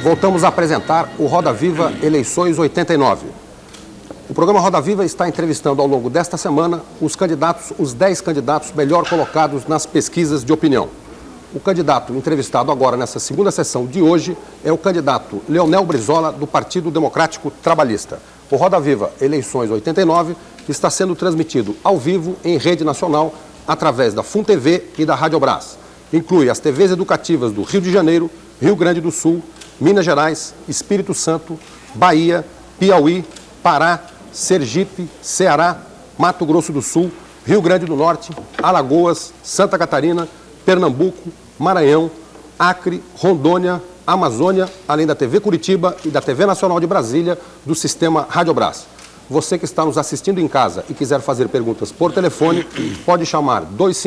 Voltamos a apresentar o Roda Viva Eleições 89. O programa Roda Viva está entrevistando ao longo desta semana os 10 candidatos melhor colocados nas pesquisas de opinião. O candidato entrevistado agora nessa segunda sessão de hoje é o candidato Leonel Brizola, do Partido Democrático Trabalhista. O Roda Viva Eleições 89 está sendo transmitido ao vivo em rede nacional através da FUNTV e da Rádio Brás. Inclui as TVs educativas do Rio de Janeiro, Rio Grande do Sul, Minas Gerais, Espírito Santo, Bahia, Piauí, Pará, Sergipe, Ceará, Mato Grosso do Sul, Rio Grande do Norte, Alagoas, Santa Catarina, Pernambuco, Maranhão, Acre, Rondônia, Amazônia, além da TV Curitiba e da TV Nacional de Brasília, do sistema Rádio Brás. Você que está nos assistindo em casa e quiser fazer perguntas por telefone, pode chamar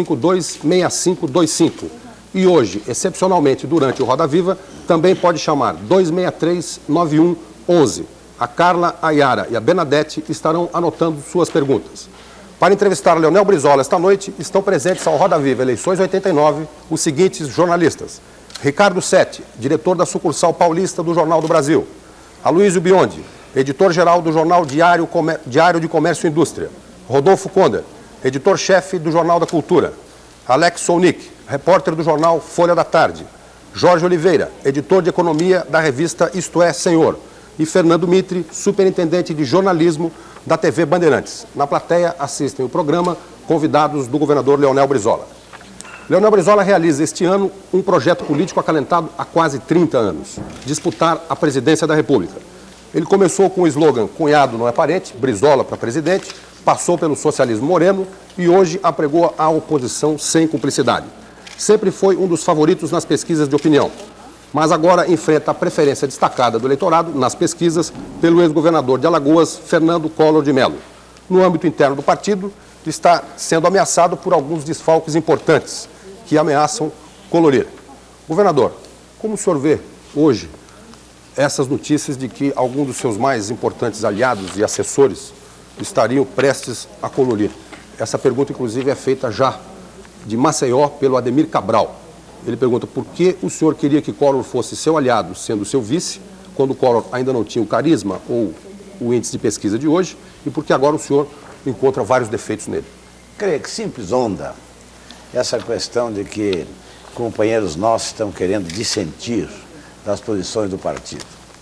252-6525. E hoje, excepcionalmente, durante o Roda Viva, também pode chamar 263-9111. A Carla, a Yara e a Benadete estarão anotando suas perguntas. Para entrevistar Leonel Brizola esta noite, estão presentes ao Roda Viva Eleições 89 os seguintes jornalistas: Ricardo Sete, diretor da sucursal paulista do Jornal do Brasil; Aloysio Biondi, editor-geral do jornal Diário de Comércio e Indústria; Rodolfo Konder, editor-chefe do Jornal da Cultura; Alex Solnick, repórter do jornal Folha da Tarde; Jorge Oliveira, editor de economia da revista Isto é, Senhor; e Fernando Mitre, superintendente de jornalismo da TV Bandeirantes. Na plateia assistem o programa convidados do governador Leonel Brizola. Leonel Brizola realiza este ano um projeto político acalentado há quase 30 anos: disputar a presidência da República. Ele começou com o slogan "Cunhado não é parente", Brizola para presidente, passou pelo socialismo moreno e hoje apregou a oposição sem cumplicidade. Sempre foi um dos favoritos nas pesquisas de opinião, mas agora enfrenta a preferência destacada do eleitorado nas pesquisas pelo ex-governador de Alagoas, Fernando Collor de Mello. No âmbito interno do partido, está sendo ameaçado por alguns desfalques importantes que ameaçam colorir. Governador, como o senhor vê hoje essas notícias de que alguns dos seus mais importantes aliados e assessores estariam prestes a colorir? Essa pergunta, inclusive, é feita já de Maceió pelo Ademir Cabral. Ele pergunta por que o senhor queria que Collor fosse seu aliado, sendo seu vice, quando Collor ainda não tinha o carisma ou o índice de pesquisa de hoje, e por que agora o senhor encontra vários defeitos nele. Creio que simples onda essa questão de que companheiros nossos estão querendo dissentir das posições do partido.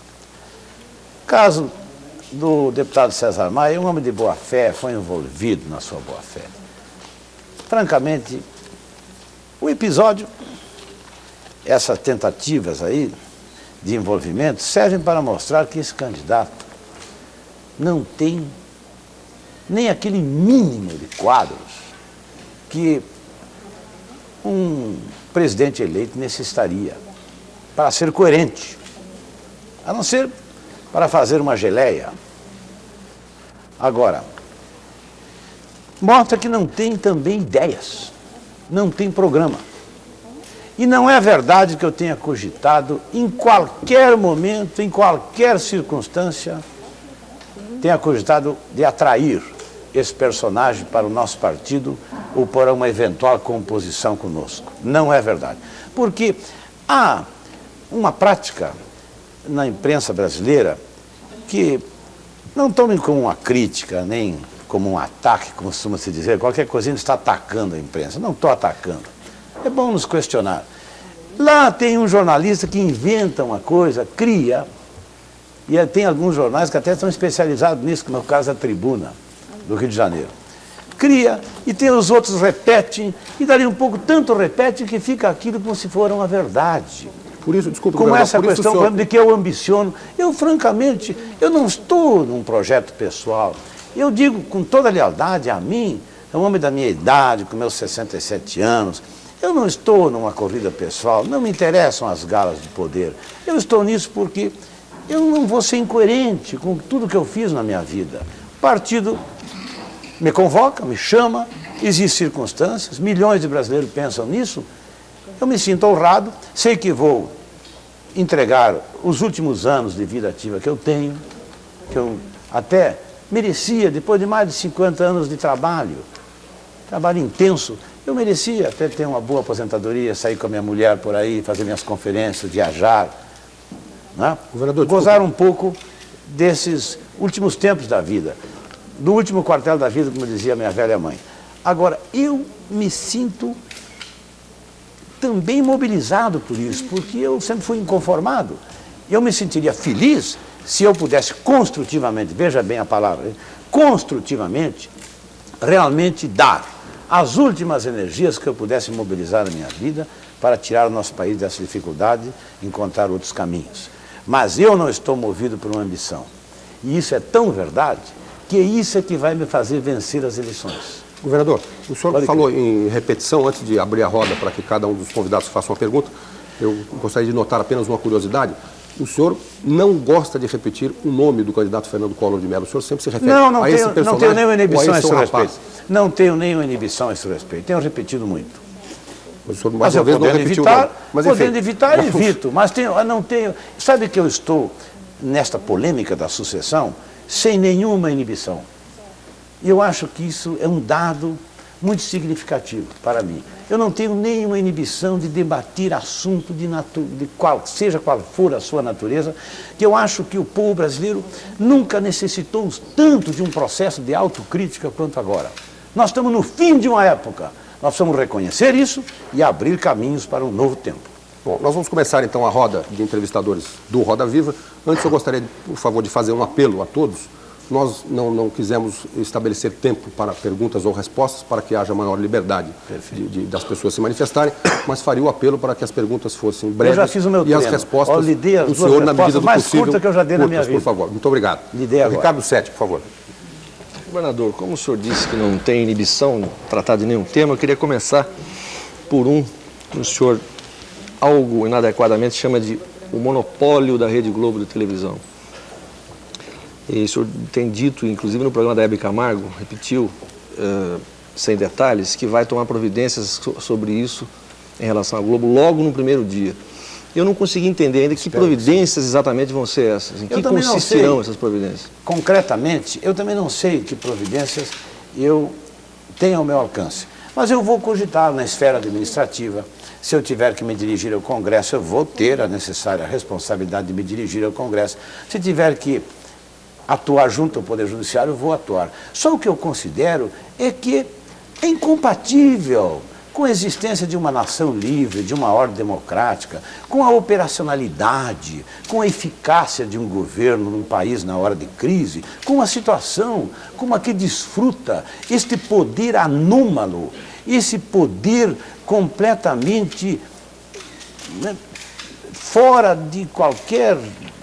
Caso do deputado César Maia, um homem de boa fé, foi envolvido na sua boa fé. Francamente, o episódio, essas tentativas aí de envolvimento, servem para mostrar que esse candidato não tem nem aquele mínimo de quadros que um presidente eleito necessitaria para ser coerente, a não ser para fazer uma geleia. Agora, mostra que não tem também ideias, não tem programa. E não é verdade que eu tenha cogitado, em qualquer momento, em qualquer circunstância, tenha cogitado de atrair esse personagem para o nosso partido ou para uma eventual composição conosco. Não é verdade. Porque há uma prática na imprensa brasileira que não tomem como uma crítica, nem como um ataque, como costuma se dizer, qualquer coisinha está atacando a imprensa. Não estou atacando. É bom nos questionar. Lá tem um jornalista que inventa uma coisa, cria, e tem alguns jornais que até são especializados nisso, como é o caso da Tribuna, do Rio de Janeiro. Cria, e tem os outros repetem, e dali um pouco tanto repetem que fica aquilo como se for uma verdade. Por isso, desculpe, como essa questão senhor... de que eu ambiciono. Eu, francamente, eu não estou num projeto pessoal. Eu digo com toda lealdade a mim, é um homem da minha idade, com meus 67 anos, eu não estou numa corrida pessoal, não me interessam as galas de poder. Eu estou nisso porque eu não vou ser incoerente com tudo que eu fiz na minha vida. O partido me convoca, me chama, existem circunstâncias, milhões de brasileiros pensam nisso. Eu me sinto honrado, sei que vou entregar os últimos anos de vida ativa que eu tenho, que eu até merecia, depois de mais de 50 anos de trabalho intenso, eu merecia até ter uma boa aposentadoria, sair com a minha mulher por aí, fazer minhas conferências, viajar. né? Governador, gozar um pouco desses últimos tempos da vida, do último quartel da vida, como dizia minha velha mãe. Agora, eu me sinto também mobilizado por isso, porque eu sempre fui inconformado. Eu me sentiria feliz se eu pudesse construtivamente, veja bem a palavra, construtivamente, realmente dar as últimas energias que eu pudesse mobilizar na minha vida para tirar o nosso país dessa dificuldade e encontrar outros caminhos. Mas eu não estou movido por uma ambição. E isso é tão verdade que isso é que vai me fazer vencer as eleições. Governador, o senhor falou em repetição, antes de abrir a roda para que cada um dos convidados faça uma pergunta, eu gostaria de notar apenas uma curiosidade. O senhor não gosta de repetir o nome do candidato Fernando Collor de Mello. O senhor sempre se refere a esse personagem. Não tenho nenhuma inibição a esse rapaz. respeito. Não tenho nenhuma inibição a esse respeito. Tenho repetido muito. Mas o senhor, mais uma vez, não repetiu o nome. Mas, enfim, podendo evitar, evito. Mas não tenho... Sabe que eu estou nesta polêmica da sucessão sem nenhuma inibição. E eu acho que isso é um dado muito significativo para mim. Eu não tenho nenhuma inibição de debater assunto seja qual for a sua natureza, que eu acho que o povo brasileiro nunca necessitou tanto de um processo de autocrítica quanto agora. Nós estamos no fim de uma época. Nós precisamos reconhecer isso e abrir caminhos para um novo tempo. Bom, nós vamos começar então a roda de entrevistadores do Roda Viva. Antes eu gostaria, por favor, de fazer um apelo a todos. Nós não quisemos estabelecer tempo para perguntas ou respostas para que haja maior liberdade das pessoas se manifestarem, mas faria o apelo para que as perguntas fossem breves. Eu já fiz o meu e as respostas, o senhor, na medida do mais possível, curta que eu já dei na minha vida. Por favor. Muito obrigado. Lhe dei agora. Ricardo Sete, por favor. Governador, como o senhor disse que não tem inibição de tratar de nenhum tema, eu queria começar por que o senhor, algo inadequadamente, chama de o monopólio da Rede Globo de televisão. E o senhor tem dito, inclusive no programa da Hebe Camargo, repetiu, sem detalhes, que vai tomar providências sobre isso em relação à Globo logo no primeiro dia. Eu não consegui entender ainda que providências exatamente vão ser essas, em que consistirão essas providências. Concretamente, eu também não sei que providências eu tenho ao meu alcance, mas eu vou cogitar na esfera administrativa. Se eu tiver que me dirigir ao Congresso, eu vou ter a necessária responsabilidade de me dirigir ao Congresso. Se tiver que atuar junto ao Poder Judiciário, eu vou atuar. Só o que eu considero é que é incompatível com a existência de uma nação livre, de uma ordem democrática, com a operacionalidade, com a eficácia de um governo num país na hora de crise, com uma situação como a que desfruta este poder anômalo, esse poder completamente fora de qualquer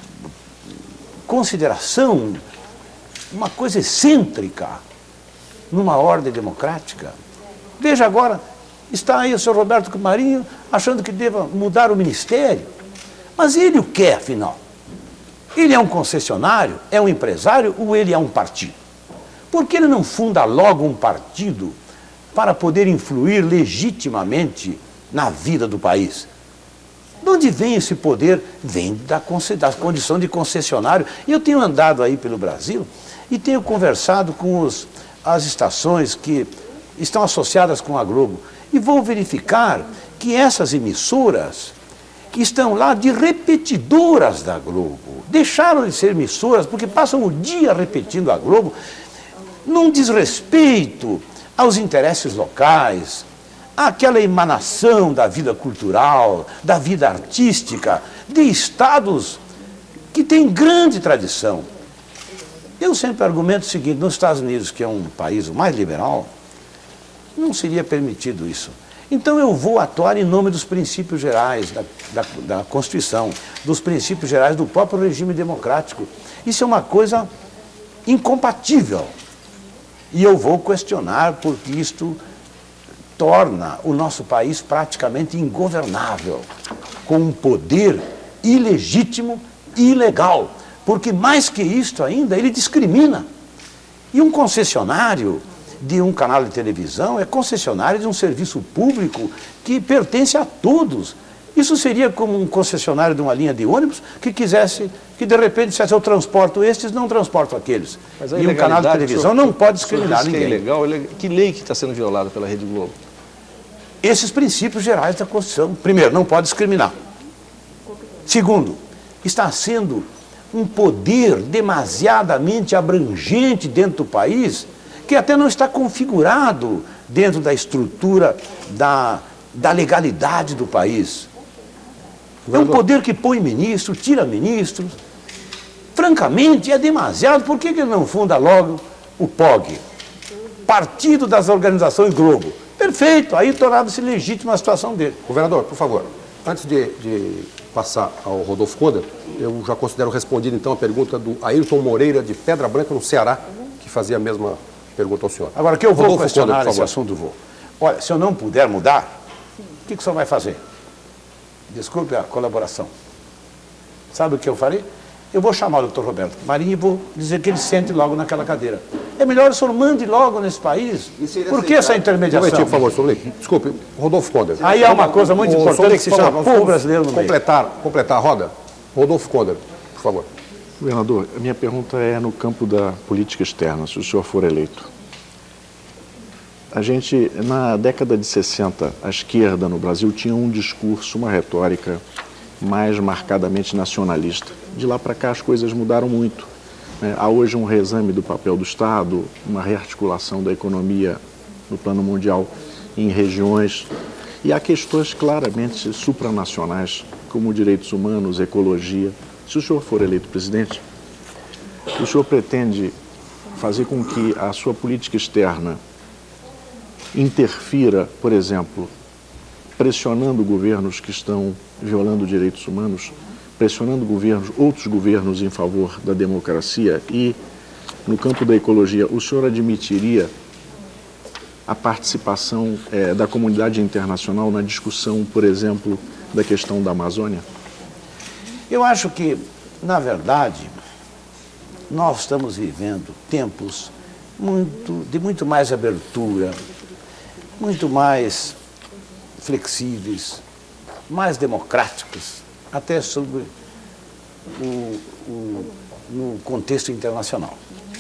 consideração, uma coisa excêntrica numa ordem democrática. Veja agora, está aí o senhor Roberto Marinho achando que deva mudar o ministério. Mas ele o quer, afinal? Ele é um concessionário, é um empresário ou ele é um partido? Por que ele não funda logo um partido para poder influir legitimamente na vida do país? De onde vem esse poder? Vem da condição de concessionário. E eu tenho andado aí pelo Brasil e tenho conversado com as estações que estão associadas com a Globo. E vou verificar que essas emissoras estão lá de repetidoras da Globo. Deixaram de ser emissoras porque passam o dia repetindo a Globo num desrespeito aos interesses locais, aquela emanação da vida cultural, da vida artística, de estados que têm grande tradição. Eu sempre argumento o seguinte: nos Estados Unidos, que é um país o mais liberal, não seria permitido isso. Então eu vou atuar em nome dos princípios gerais da Constituição, dos princípios gerais do próprio regime democrático. Isso é uma coisa incompatível. E eu vou questionar porque isto torna o nosso país praticamente ingovernável, com um poder ilegítimo e ilegal. Porque mais que isto ainda, ele discrimina. E um concessionário de um canal de televisão é concessionário de um serviço público que pertence a todos. Isso seria como um concessionário de uma linha de ônibus que quisesse, que de repente dissesse: eu transporto estes, não transporto aqueles. E um canal de televisão não pode discriminar ninguém. É ilegal. Que lei que está sendo violada pela Rede Globo? Esses princípios gerais da Constituição. Primeiro, não pode discriminar. Segundo, está sendo um poder demasiadamente abrangente dentro do país, que até não está configurado dentro da estrutura da legalidade do país. É um poder que põe ministro, tira ministros. Francamente, é demasiado. Por que ele não funda logo o POG? Partido das Organizações Globo. Perfeito, aí tornava-se legítima a situação dele. Governador, por favor, antes de passar ao Rodolfo Conde, eu já considero respondido então a pergunta do Ayrton Moreira, de Pedra Branca, no Ceará, que fazia a mesma pergunta ao senhor. Agora, que eu vou Rodolfo questionar Conde, por esse favor. assunto, vou. Olha, se eu não puder mudar, o que o senhor vai fazer? Desculpe a colaboração. Sabe o que eu farei? Eu vou chamar o doutor Roberto Marinho e vou dizer que ele sente logo naquela cadeira. É melhor o senhor mande logo nesse país. Por que essa intermediação? Um momentinho, por favor, senhor Leite. Desculpe, Rodolfo Conde. Aí há uma coisa muito importante que se chama povo brasileiro no meio. Completar a roda. Rodolfo Conde, por favor. Governador, a minha pergunta é no campo da política externa, se o senhor for eleito. A gente, na década de 60, a esquerda no Brasil tinha um discurso, uma retórica mais marcadamente nacionalista. De lá para cá as coisas mudaram muito, né? Há hoje um reexame do papel do Estado, uma rearticulação da economia no plano mundial em regiões, e há questões claramente supranacionais, como direitos humanos, ecologia. Se o senhor for eleito presidente, o senhor pretende fazer com que a sua política externa interfira, por exemplo, pressionando governos que estão violando direitos humanos, pressionando outros governos em favor da democracia, e, no campo da ecologia, o senhor admitiria a participação da comunidade internacional na discussão, por exemplo, da questão da Amazônia? Eu acho que, na verdade, nós estamos vivendo tempos de muito mais abertura, muito mais flexíveis, mais democráticos, até sobre no contexto internacional.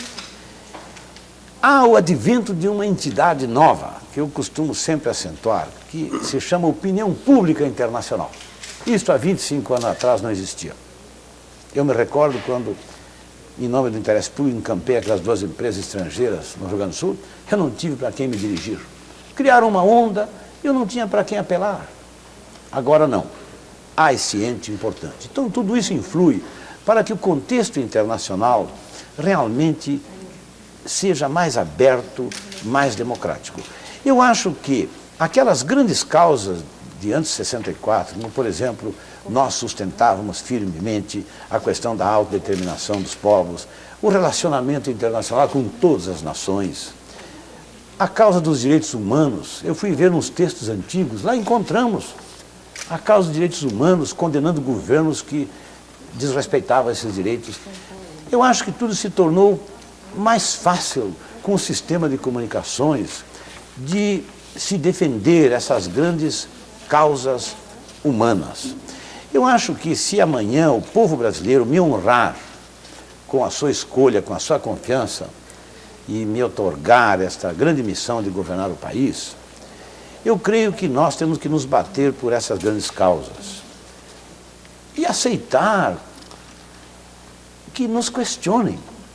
Há o advento de uma entidade nova, que eu costumo sempre acentuar, que se chama opinião pública internacional. Isso há 25 anos atrás não existia. Eu me recordo quando, em nome do interesse público, encampei aquelas duas empresas estrangeiras no Rio Grande do Sul, eu não tive para quem me dirigir. Criaram uma onda, eu não tinha para quem apelar. Agora não. Há esse ente importante. Então tudo isso influi para que o contexto internacional realmente seja mais aberto, mais democrático. Eu acho que aquelas grandes causas de antes de 64, como por exemplo, nós sustentávamos firmemente a questão da autodeterminação dos povos, o relacionamento internacional com todas as nações, a causa dos direitos humanos. Eu fui ver nos textos antigos, lá encontramos a causa dos direitos humanos, condenando governos que desrespeitavam esses direitos. Eu acho que tudo se tornou mais fácil com o sistema de comunicações de se defender essas grandes causas humanas. Eu acho que se amanhã o povo brasileiro me honrar com a sua escolha, com a sua confiança e me outorgar esta grande missão de governar o país, eu creio que nós temos que nos bater por essas grandes causas e aceitar que nos questionem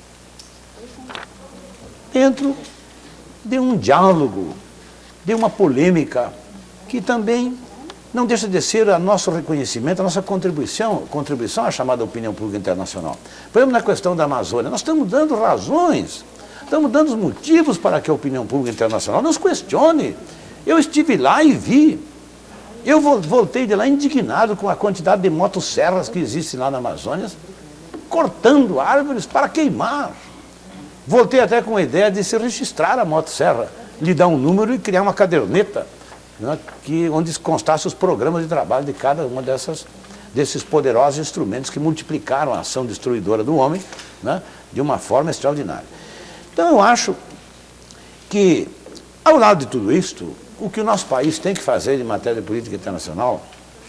dentro de um diálogo, de uma polêmica que também não deixa de ser o nosso reconhecimento, a nossa contribuição à chamada opinião pública internacional. Por exemplo, na questão da Amazônia, nós estamos dando razões, estamos dando os motivos para que a opinião pública internacional nos questione. Eu estive lá e vi. Eu voltei de lá indignado com a quantidade de motosserras que existem lá na Amazônia, cortando árvores para queimar. Voltei até com a ideia de se registrar a motosserra, lhe dar um número e criar uma caderneta, né, onde constasse os programas de trabalho de cada uma desses poderosos instrumentos que multiplicaram a ação destruidora do homem, né, de uma forma extraordinária. Então eu acho que, ao lado de tudo isto, o que o nosso país tem que fazer em matéria de política internacional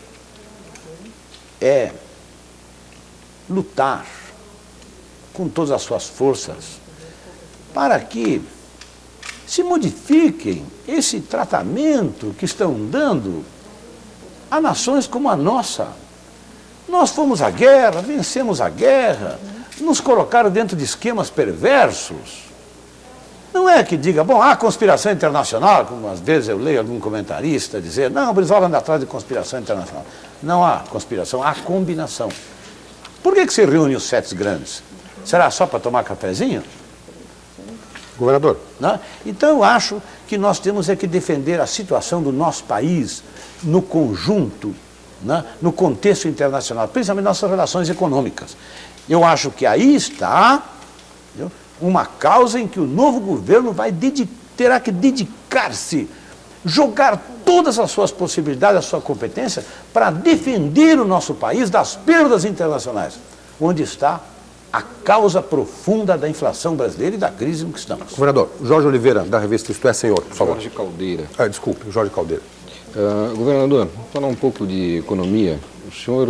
é lutar com todas as suas forças para que se modifiquem esse tratamento que estão dando a nações como a nossa, Nós fomos à guerra, vencemos a guerra, nos colocaram dentro de esquemas perversos. Não é que diga, bom, há conspiração internacional, como às vezes eu leio algum comentarista dizer, não, o Brizola anda atrás de conspiração internacional. Não há conspiração, há combinação. Por que se reúne os 7 grandes? Será só para tomar cafezinho? Governador. Não? Então eu acho que nós temos que defender a situação do nosso país no conjunto, né? No contexto internacional, principalmente nossas relações econômicas. Eu acho que aí está, entendeu? Uma causa em que o novo governo terá que dedicar-se, jogar todas as suas possibilidades, a sua competência, para defender o nosso país das perdas internacionais, onde está a causa profunda da inflação brasileira e da crise em que estamos. Governador, Jorge Oliveira, da revista Isto é Senhor, por favor. Jorge Caldeira. Desculpe, Jorge Caldeira. Governador, vou falar um pouco de economia. O senhor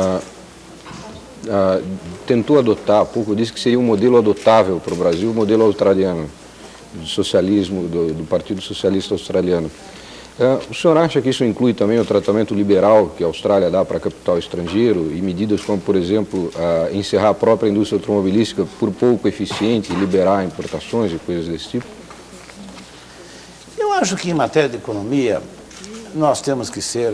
tentou adotar, há pouco disse que seria um modelo adotável para o Brasil, o modelo australiano, do socialismo, do Partido Socialista Australiano. O senhor acha que isso inclui também o tratamento liberal que a Austrália dá para capital estrangeiro e medidas como, por exemplo, encerrar a própria indústria automobilística por pouco eficiente e liberar importações e coisas desse tipo? Eu acho que em matéria de economia nós temos que ser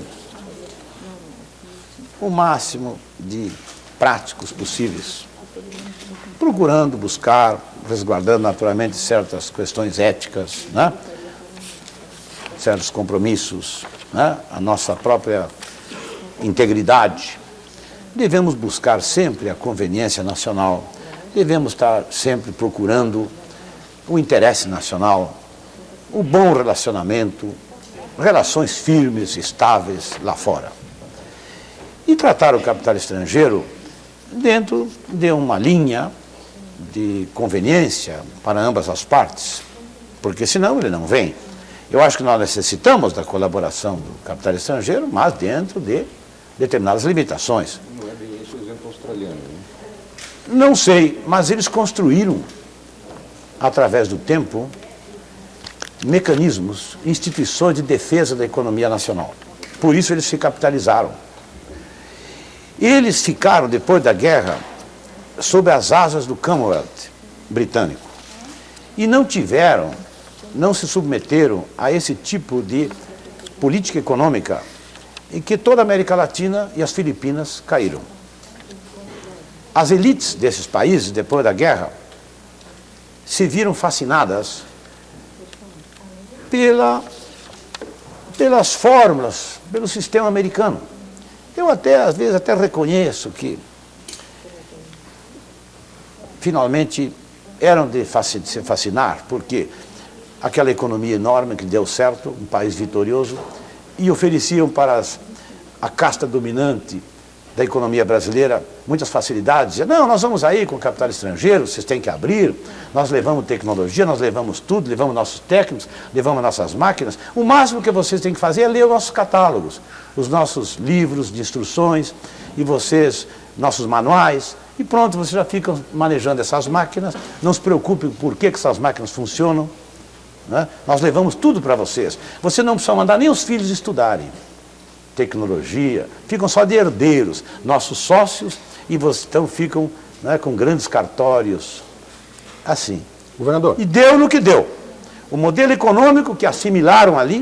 o máximo de práticos possíveis, procurando buscar, resguardando naturalmente certas questões éticas, né? Certos compromissos, né? A nossa própria integridade. Devemos buscar sempre a conveniência nacional, devemos estar sempre procurando o interesse nacional, o bom relacionamento, relações firmes, estáveis lá fora. E tratar o capital estrangeiro dentro de uma linha de conveniência para ambas as partes, porque senão ele não vem. Eu acho que nós necessitamos da colaboração do capital estrangeiro, mas dentro de determinadas limitações. Não é bem esse o exemplo australiano, né? Não sei, mas eles construíram, através do tempo, mecanismos, instituições de defesa da economia nacional. Por isso eles se capitalizaram. Eles ficaram, depois da guerra, sob as asas do Commonwealth britânico. E não se submeteram a esse tipo de política econômica em que toda a América Latina e as Filipinas caíram. As elites desses países, depois da guerra, se viram fascinadas pelas fórmulas, pelo sistema americano. Eu às vezes até reconheço que finalmente eram de se fascinar, porque aquela economia enorme que deu certo, um país vitorioso, e ofereciam para a casta dominante da economia brasileira muitas facilidades. Diziam, não, nós vamos aí com o capital estrangeiro, vocês têm que abrir, nós levamos tecnologia, nós levamos tudo, levamos nossos técnicos, levamos nossas máquinas. O máximo que vocês têm que fazer é ler os nossos catálogos, os nossos livros de instruções, e nossos manuais, e pronto, vocês já ficam manejando essas máquinas, não se preocupem por que essas máquinas funcionam, né? Nós levamos tudo para vocês. Você não precisa mandar nem os filhos estudarem tecnologia, ficam só de herdeiros, nossos sócios, e então ficam, né, com grandes cartórios, assim. Governador. E deu no que deu. O modelo econômico que assimilaram ali,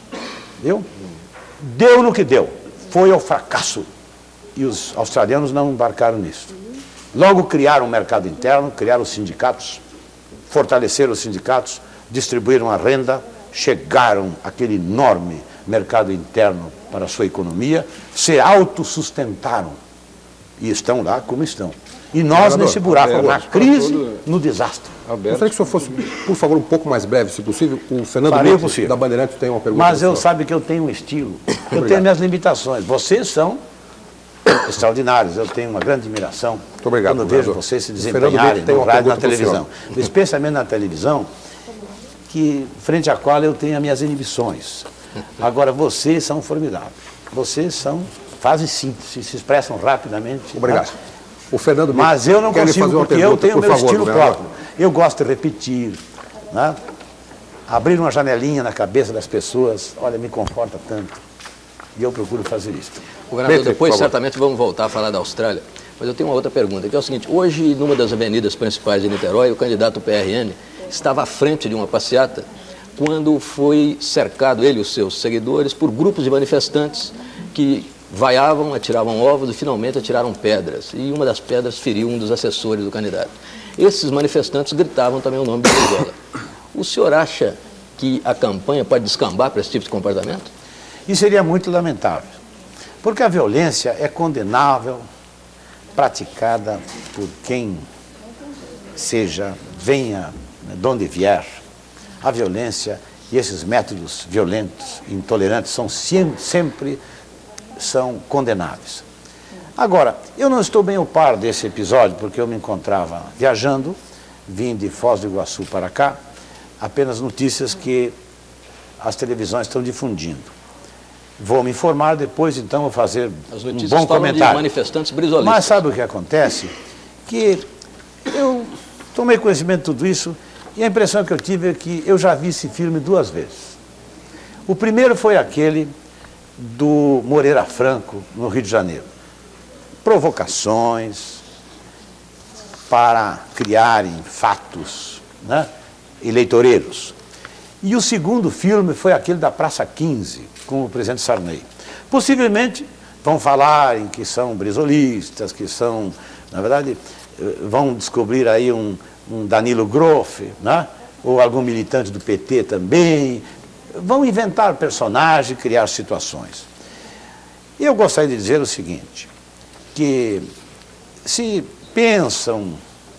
deu no que deu. Foi ao fracasso. E os australianos não embarcaram nisso. Logo criaram um mercado interno, criaram os sindicatos, fortaleceram os sindicatos, distribuíram a renda, chegaram àquele enorme mercado interno para a sua economia, se autossustentaram e estão lá como estão. E nós nesse buraco, na crise, no desastre. Gostaria que o senhor fosse, por favor, um pouco mais breve, se possível. O Fernando Possível. da Bandeirantes tem uma pergunta. Mas eu sabe que eu tenho um estilo, eu tenho minhas limitações. Vocês são extraordinários, eu tenho uma grande admiração. Muito obrigado, quando vejo vocês se desempenharem no rádio e na televisão. Especialmente na televisão, frente à qual eu tenho as minhas inibições. Agora, vocês são formidáveis. Vocês fazem síntese, se expressam rapidamente. Obrigado. O Fernando Mas eu não consigo, porque eu tenho o meu estilo próprio. Eu gosto de repetir, abrir uma janelinha na cabeça das pessoas, olha, me conforta tanto. e eu procuro fazer isso. Governador, depois certamente vamos voltar a falar da Austrália, mas eu tenho uma outra pergunta, que é o seguinte: hoje, numa das avenidas principais de Niterói, o candidato PRN estava à frente de uma passeata quando foi cercado, ele e os seus seguidores, por grupos de manifestantes que vaiavam, atiravam ovos e finalmente atiraram pedras. E uma das pedras feriu um dos assessores do candidato. Esses manifestantes gritavam também o nome de Brizola. O senhor acha que a campanha pode descambar para esse tipo de comportamento? Isso seria muito lamentável, porque a violência é condenável, praticada por quem seja, venha, de onde vier. A violência e esses métodos violentos, intolerantes, sempre são condenáveis. Agora, eu não estou bem ao par desse episódio, porque eu me encontrava viajando, vim de Foz do Iguaçu para cá, apenas notícias que as televisões estão difundindo. Vou me informar depois, então vou fazer um bom comentário. De manifestantes brizolistas. Mas sabe o que acontece? Que eu tomei conhecimento de tudo isso e a impressão que eu tive é que eu já vi esse filme 2 vezes. O primeiro foi aquele do Moreira Franco, no Rio de Janeiro. Provocações para criarem fatos, né, eleitoreiros. E o segundo filme foi aquele da Praça 15, com o presidente Sarney. Possivelmente vão falar em que são brizolistas, que são, na verdade, vão descobrir aí um Danilo Groff, né, ou algum militante do PT também. Vão inventar personagens, criar situações. E eu gostaria de dizer o seguinte, que se pensam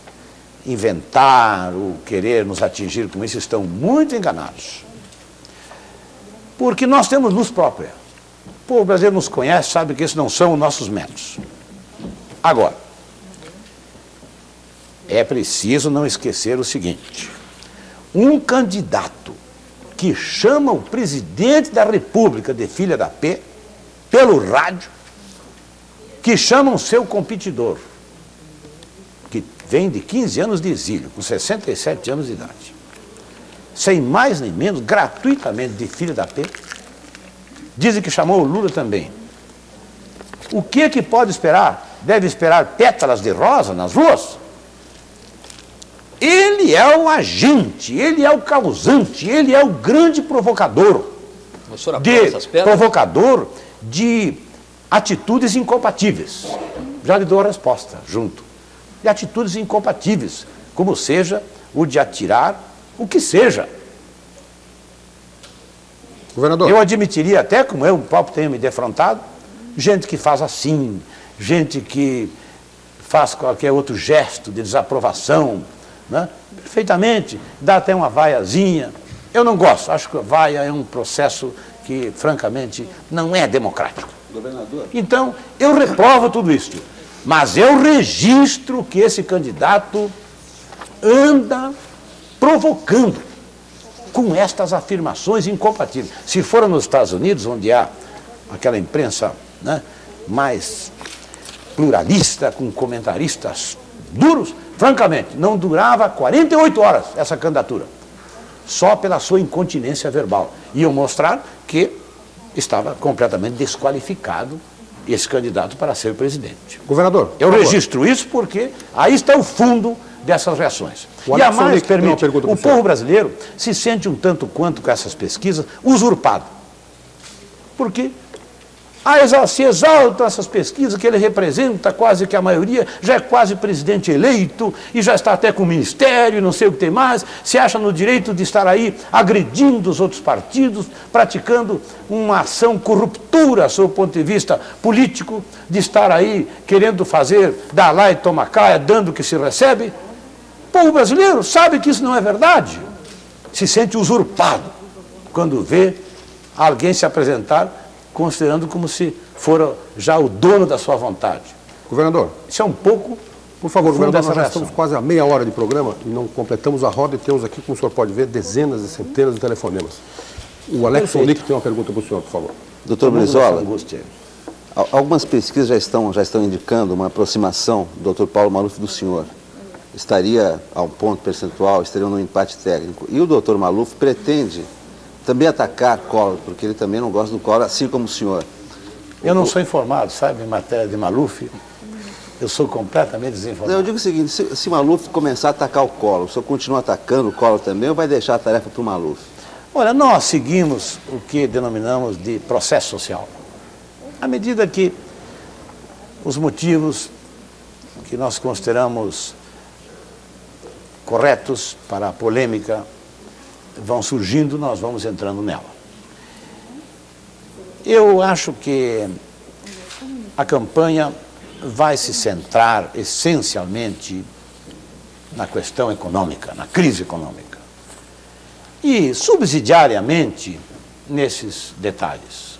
inventar ou querer nos atingir com isso, estão muito enganados. Porque nós temos luz própria. O povo brasileiro nos conhece, sabe que esses não são os nossos métodos. Agora, é preciso não esquecer o seguinte: um candidato que chama o presidente da República de filha da P, pelo rádio, que chama o seu competidor, que vem de 15 anos de exílio, com 67 anos de idade, sem mais nem menos, gratuitamente de filha da P, dizem que chamou o Lula também. O que é que pode esperar? Deve esperar pétalas de rosa nas ruas? Ele é o agente, ele é o causante, ele é o grande provocador. Provocador de atitudes incompatíveis. Já lhe dou a resposta junto. De atitudes incompatíveis, como seja o de atirar o que seja. Governador. Eu admitiria até, como eu próprio tenho me defrontado, gente que faz assim, gente que faz qualquer outro gesto de desaprovação, né? Perfeitamente, dá até uma vaiazinha. Eu não gosto, acho que a vaia é um processo que, francamente, não é democrático. Governador. Então, eu reprovo tudo isso, mas eu registro que esse candidato anda provocando com estas afirmações incompatíveis. Se for nos Estados Unidos, onde há aquela imprensa, né, mais pluralista, com comentaristas duros, francamente, não durava 48 horas essa candidatura, só pela sua incontinência verbal. Iam mostrar que estava completamente desqualificado esse candidato para ser presidente. Governador. Eu registro isso porque aí está o fundo dessas reações. E a mais, permite, o povo brasileiro se sente um tanto quanto com essas pesquisas usurpado. Por quê? Se exaltam essas pesquisas que ele representa quase que a maioria, já é quase presidente eleito e já está até com o ministério, não sei o que tem mais, se acha no direito de estar aí agredindo os outros partidos, praticando uma ação corruptura, sob o ponto de vista político, de estar aí querendo fazer dar lá e tomar cá, dando o que se recebe. O povo brasileiro sabe que isso não é verdade, se sente usurpado quando vê alguém se apresentar considerando como se fora já o dono da sua vontade. Governador. Isso é um pouco... Por favor, governador, nós já estamos quase a meia hora de programa e não completamos a roda e temos aqui, como o senhor pode ver, dezenas e centenas de telefonemas. O Alex Sonic tem uma pergunta para o senhor, por favor. Doutor Brizola, algumas pesquisas já estão indicando uma aproximação do doutor Paulo Maluf do senhor. Estaria a um ponto percentual, estaria num empate técnico. E o doutor Maluf pretende também atacar Collor, porque ele também não gosta do Collor, assim como o senhor. Eu não sou informado, sabe, em matéria de Maluf. Eu sou completamente desinformado. Eu digo o seguinte, se Maluf começar a atacar o Collor, o senhor continua atacando o Collor também ou vai deixar a tarefa para o Maluf? Olha, nós seguimos o que denominamos de processo social. À medida que os motivos que nós consideramos corretos para a polêmica vão surgindo, nós vamos entrando nela. Eu acho que a campanha vai se centrar essencialmente na questão econômica, na crise econômica. E subsidiariamente nesses detalhes.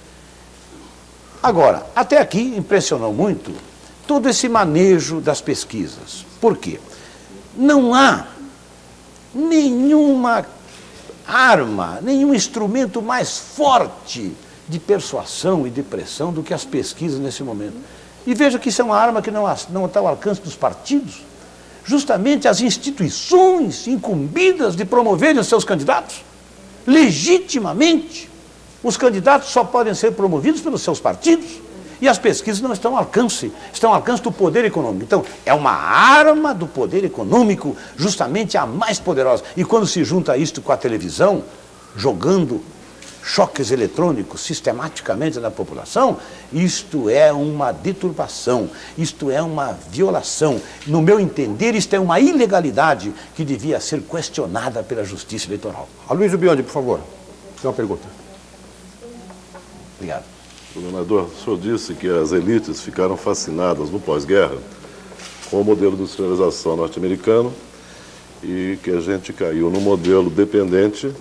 Agora, até aqui impressionou muito todo esse manejo das pesquisas. Por quê? Não há nenhuma arma, nenhum instrumento mais forte de persuasão e de pressão do que as pesquisas nesse momento. E veja que isso é uma arma que não está ao alcance dos partidos. Justamente as instituições incumbidas de promoverem os seus candidatos, legitimamente. Os candidatos só podem ser promovidos pelos seus partidos e as pesquisas não estão ao alcance, estão ao alcance do poder econômico. Então, é uma arma do poder econômico, justamente a mais poderosa. E quando se junta isto com a televisão, jogando choques eletrônicos sistematicamente na população, isto é uma deturpação, isto é uma violação. No meu entender, isto é uma ilegalidade que devia ser questionada pela Justiça Eleitoral. Aloysio Biondi, por favor, tem uma pergunta. Obrigado. Governador, o senhor disse que as elites ficaram fascinadas no pós-guerra com o modelo de industrialização norte-americano e que a gente caiu no modelo dependente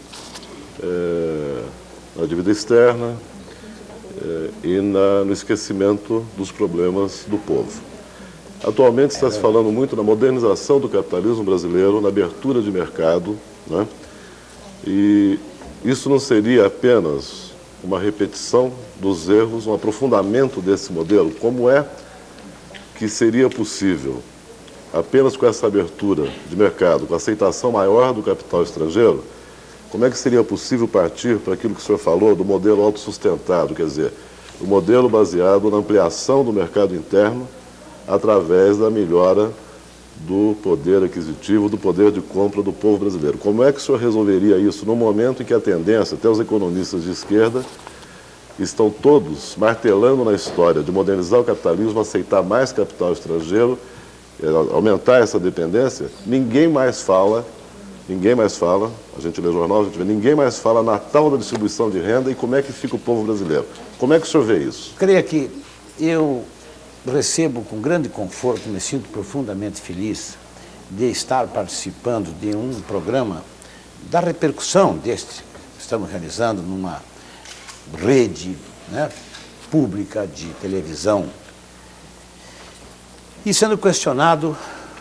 na dívida externa e no esquecimento dos problemas do povo. Atualmente está se falando muito na modernização do capitalismo brasileiro, na abertura de mercado, né? E isso não seria apenas uma repetição dos erros, um aprofundamento desse modelo? Como é que seria possível, apenas com essa abertura de mercado, com a aceitação maior do capital estrangeiro, como é que seria possível partir para aquilo que o senhor falou do modelo autossustentado, quer dizer, o modelo baseado na ampliação do mercado interno através da melhora do poder aquisitivo, do poder de compra do povo brasileiro? Como é que o senhor resolveria isso no momento em que a tendência, até os economistas de esquerda, estão todos martelando na história de modernizar o capitalismo, aceitar mais capital estrangeiro, aumentar essa dependência? Ninguém mais fala, a gente lê jornal, a gente vê, ninguém mais fala na tal da distribuição de renda e como é que fica o povo brasileiro. Como é que o senhor vê isso? Creia que eu recebo com grande conforto, me sinto profundamente feliz de estar participando de um programa da repercussão deste que estamos realizando numa rede, né, pública de televisão e sendo questionado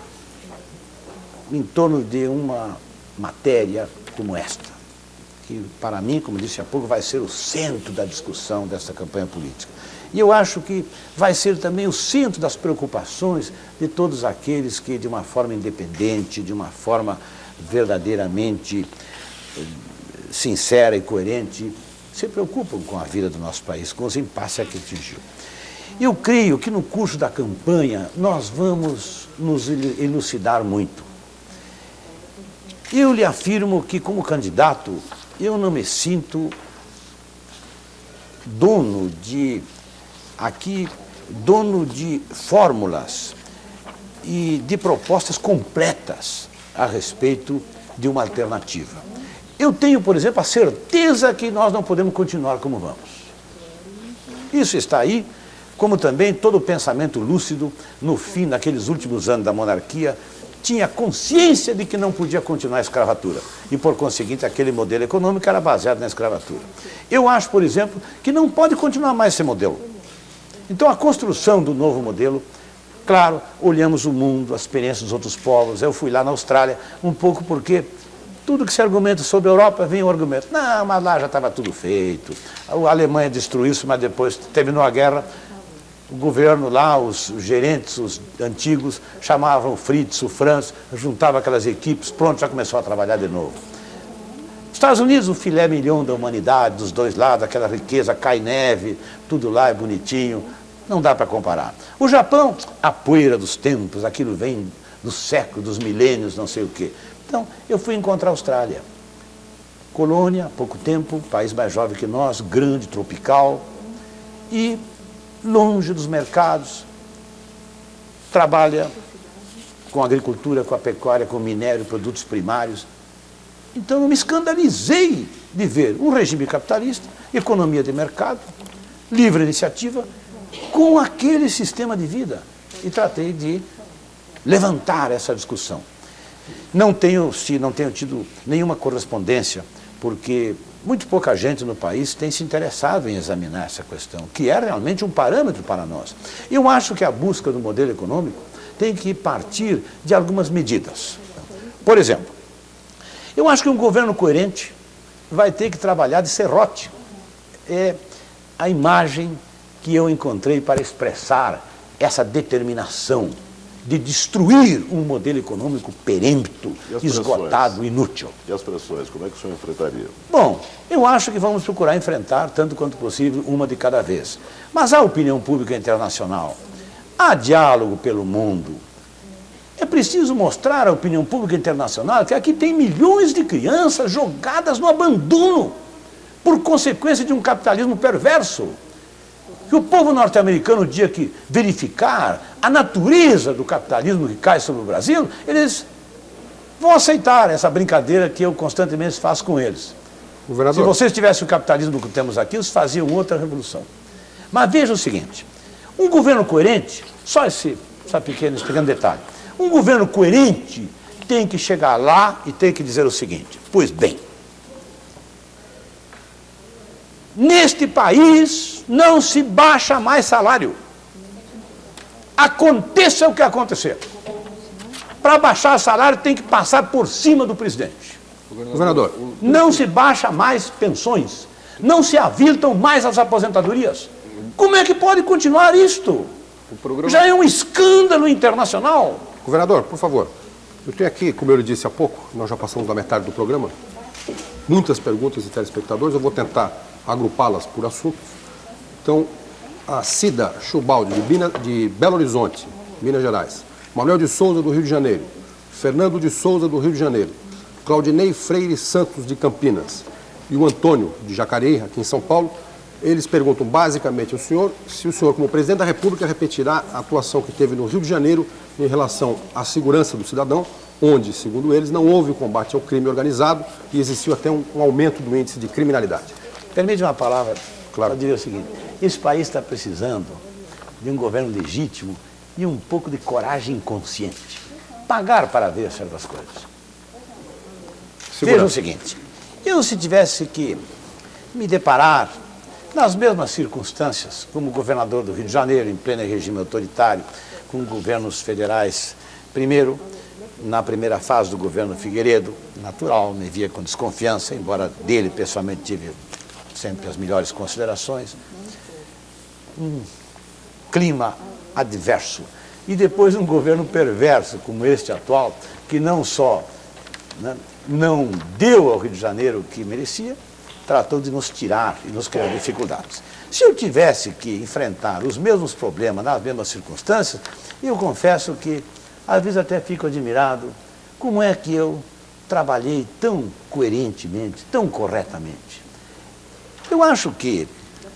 em torno de uma matéria como esta, que para mim, como disse há pouco, vai ser o centro da discussão desta campanha política. E eu acho que vai ser também o centro das preocupações de todos aqueles que, de uma forma independente, de uma forma verdadeiramente sincera e coerente, se preocupam com a vida do nosso país, com os impasses que atingiu. Eu creio que no curso da campanha nós vamos nos elucidar muito. Eu lhe afirmo que, como candidato, eu não me sinto dono de fórmulas e de propostas completas a respeito de uma alternativa. Eu tenho, por exemplo, a certeza que nós não podemos continuar como vamos. Isso está aí, como também todo o pensamento lúcido, no fim, naqueles últimos anos da monarquia, tinha consciência de que não podia continuar a escravatura. E, por conseguinte, aquele modelo econômico era baseado na escravatura. Eu acho, por exemplo, que não pode continuar mais esse modelo. Então, a construção do novo modelo, claro, olhamos o mundo, as experiências dos outros povos. Eu fui lá na Austrália, um pouco porque tudo que se argumenta sobre a Europa vem o argumento. Não, mas lá já estava tudo feito. A Alemanha destruiu isso, mas depois terminou a guerra. O governo lá, os gerentes, os antigos, chamavam o Fritz, o Franz, juntavam aquelas equipes, pronto, já começou a trabalhar de novo. Estados Unidos, o filé mignon da humanidade, dos dois lados, aquela riqueza, cai neve, tudo lá é bonitinho, não dá para comparar. O Japão, a poeira dos tempos, aquilo vem do século, dos milênios, não sei o quê. Então, eu fui encontrar a Austrália. Colônia, há pouco tempo, país mais jovem que nós, grande, tropical, e longe dos mercados, trabalha com a agricultura, com a pecuária, com o minério, produtos primários. Então eu me escandalizei de ver um regime capitalista, economia de mercado, livre iniciativa, com aquele sistema de vida. E tratei de levantar essa discussão. Não tenho tido nenhuma correspondência, porque muito pouca gente no país tem se interessado em examinar essa questão, que é realmente um parâmetro para nós. Eu acho que a busca do modelo econômico tem que partir de algumas medidas. Por exemplo, eu acho que um governo coerente vai ter que trabalhar de serrote. É a imagem que eu encontrei para expressar essa determinação de destruir um modelo econômico perempto, esgotado, inútil. E as pressões, como é que o senhor enfrentaria? Bom, eu acho que vamos procurar enfrentar, tanto quanto possível, uma de cada vez. Mas a opinião pública internacional, há diálogo pelo mundo. É preciso mostrar à opinião pública internacional que aqui tem milhões de crianças jogadas no abandono por consequência de um capitalismo perverso. Que o povo norte-americano, no dia que verificar a natureza do capitalismo que cai sobre o Brasil, eles vão aceitar essa brincadeira que eu constantemente faço com eles. Governador. Se vocês tivessem o capitalismo que temos aqui, eles faziam outra revolução. Mas veja o seguinte, um governo coerente, só esse pequeno detalhe, um governo coerente tem que chegar lá e tem que dizer o seguinte, pois bem, neste país não se baixa mais salário. Aconteça o que acontecer. Para baixar salário tem que passar por cima do presidente. Governador. Não se baixa mais pensões. Não se aviltam mais as aposentadorias. Como é que pode continuar isto? Já é um escândalo internacional. Governador, por favor. Eu tenho aqui, como eu lhe disse há pouco, nós já passamos da metade do programa, muitas perguntas de telespectadores, eu vou tentar agrupá-las por assuntos. Então, a Cida Chubaldi, de Belo Horizonte, Minas Gerais, Manuel de Souza, do Rio de Janeiro, Fernando de Souza, do Rio de Janeiro, Claudinei Freire Santos, de Campinas, e o Antônio, de Jacareí, aqui em São Paulo, eles perguntam basicamente ao senhor se o senhor, como presidente da República, repetirá a atuação que teve no Rio de Janeiro em relação à segurança do cidadão, onde, segundo eles, não houve o combate ao crime organizado e existiu até um aumento do índice de criminalidade. Permite uma palavra, claro. Eu diria o seguinte, esse país está precisando de um governo legítimo e um pouco de coragem consciente. Pagar para ver certas coisas. Veja o seguinte, eu se tivesse que me deparar nas mesmas circunstâncias, como governador do Rio de Janeiro, em pleno regime autoritário, com governos federais, primeiro, na primeira fase do governo Figueiredo, natural, me via com desconfiança, embora dele pessoalmente tive sempre as melhores considerações, um clima adverso. E depois um governo perverso, como este atual, que não só não deu ao Rio de Janeiro o que merecia, tratou de nos tirar e nos criar dificuldades. Se eu tivesse que enfrentar os mesmos problemas nas mesmas circunstâncias, eu confesso que às vezes até fico admirado como é que eu trabalhei tão coerentemente, tão corretamente. Eu acho que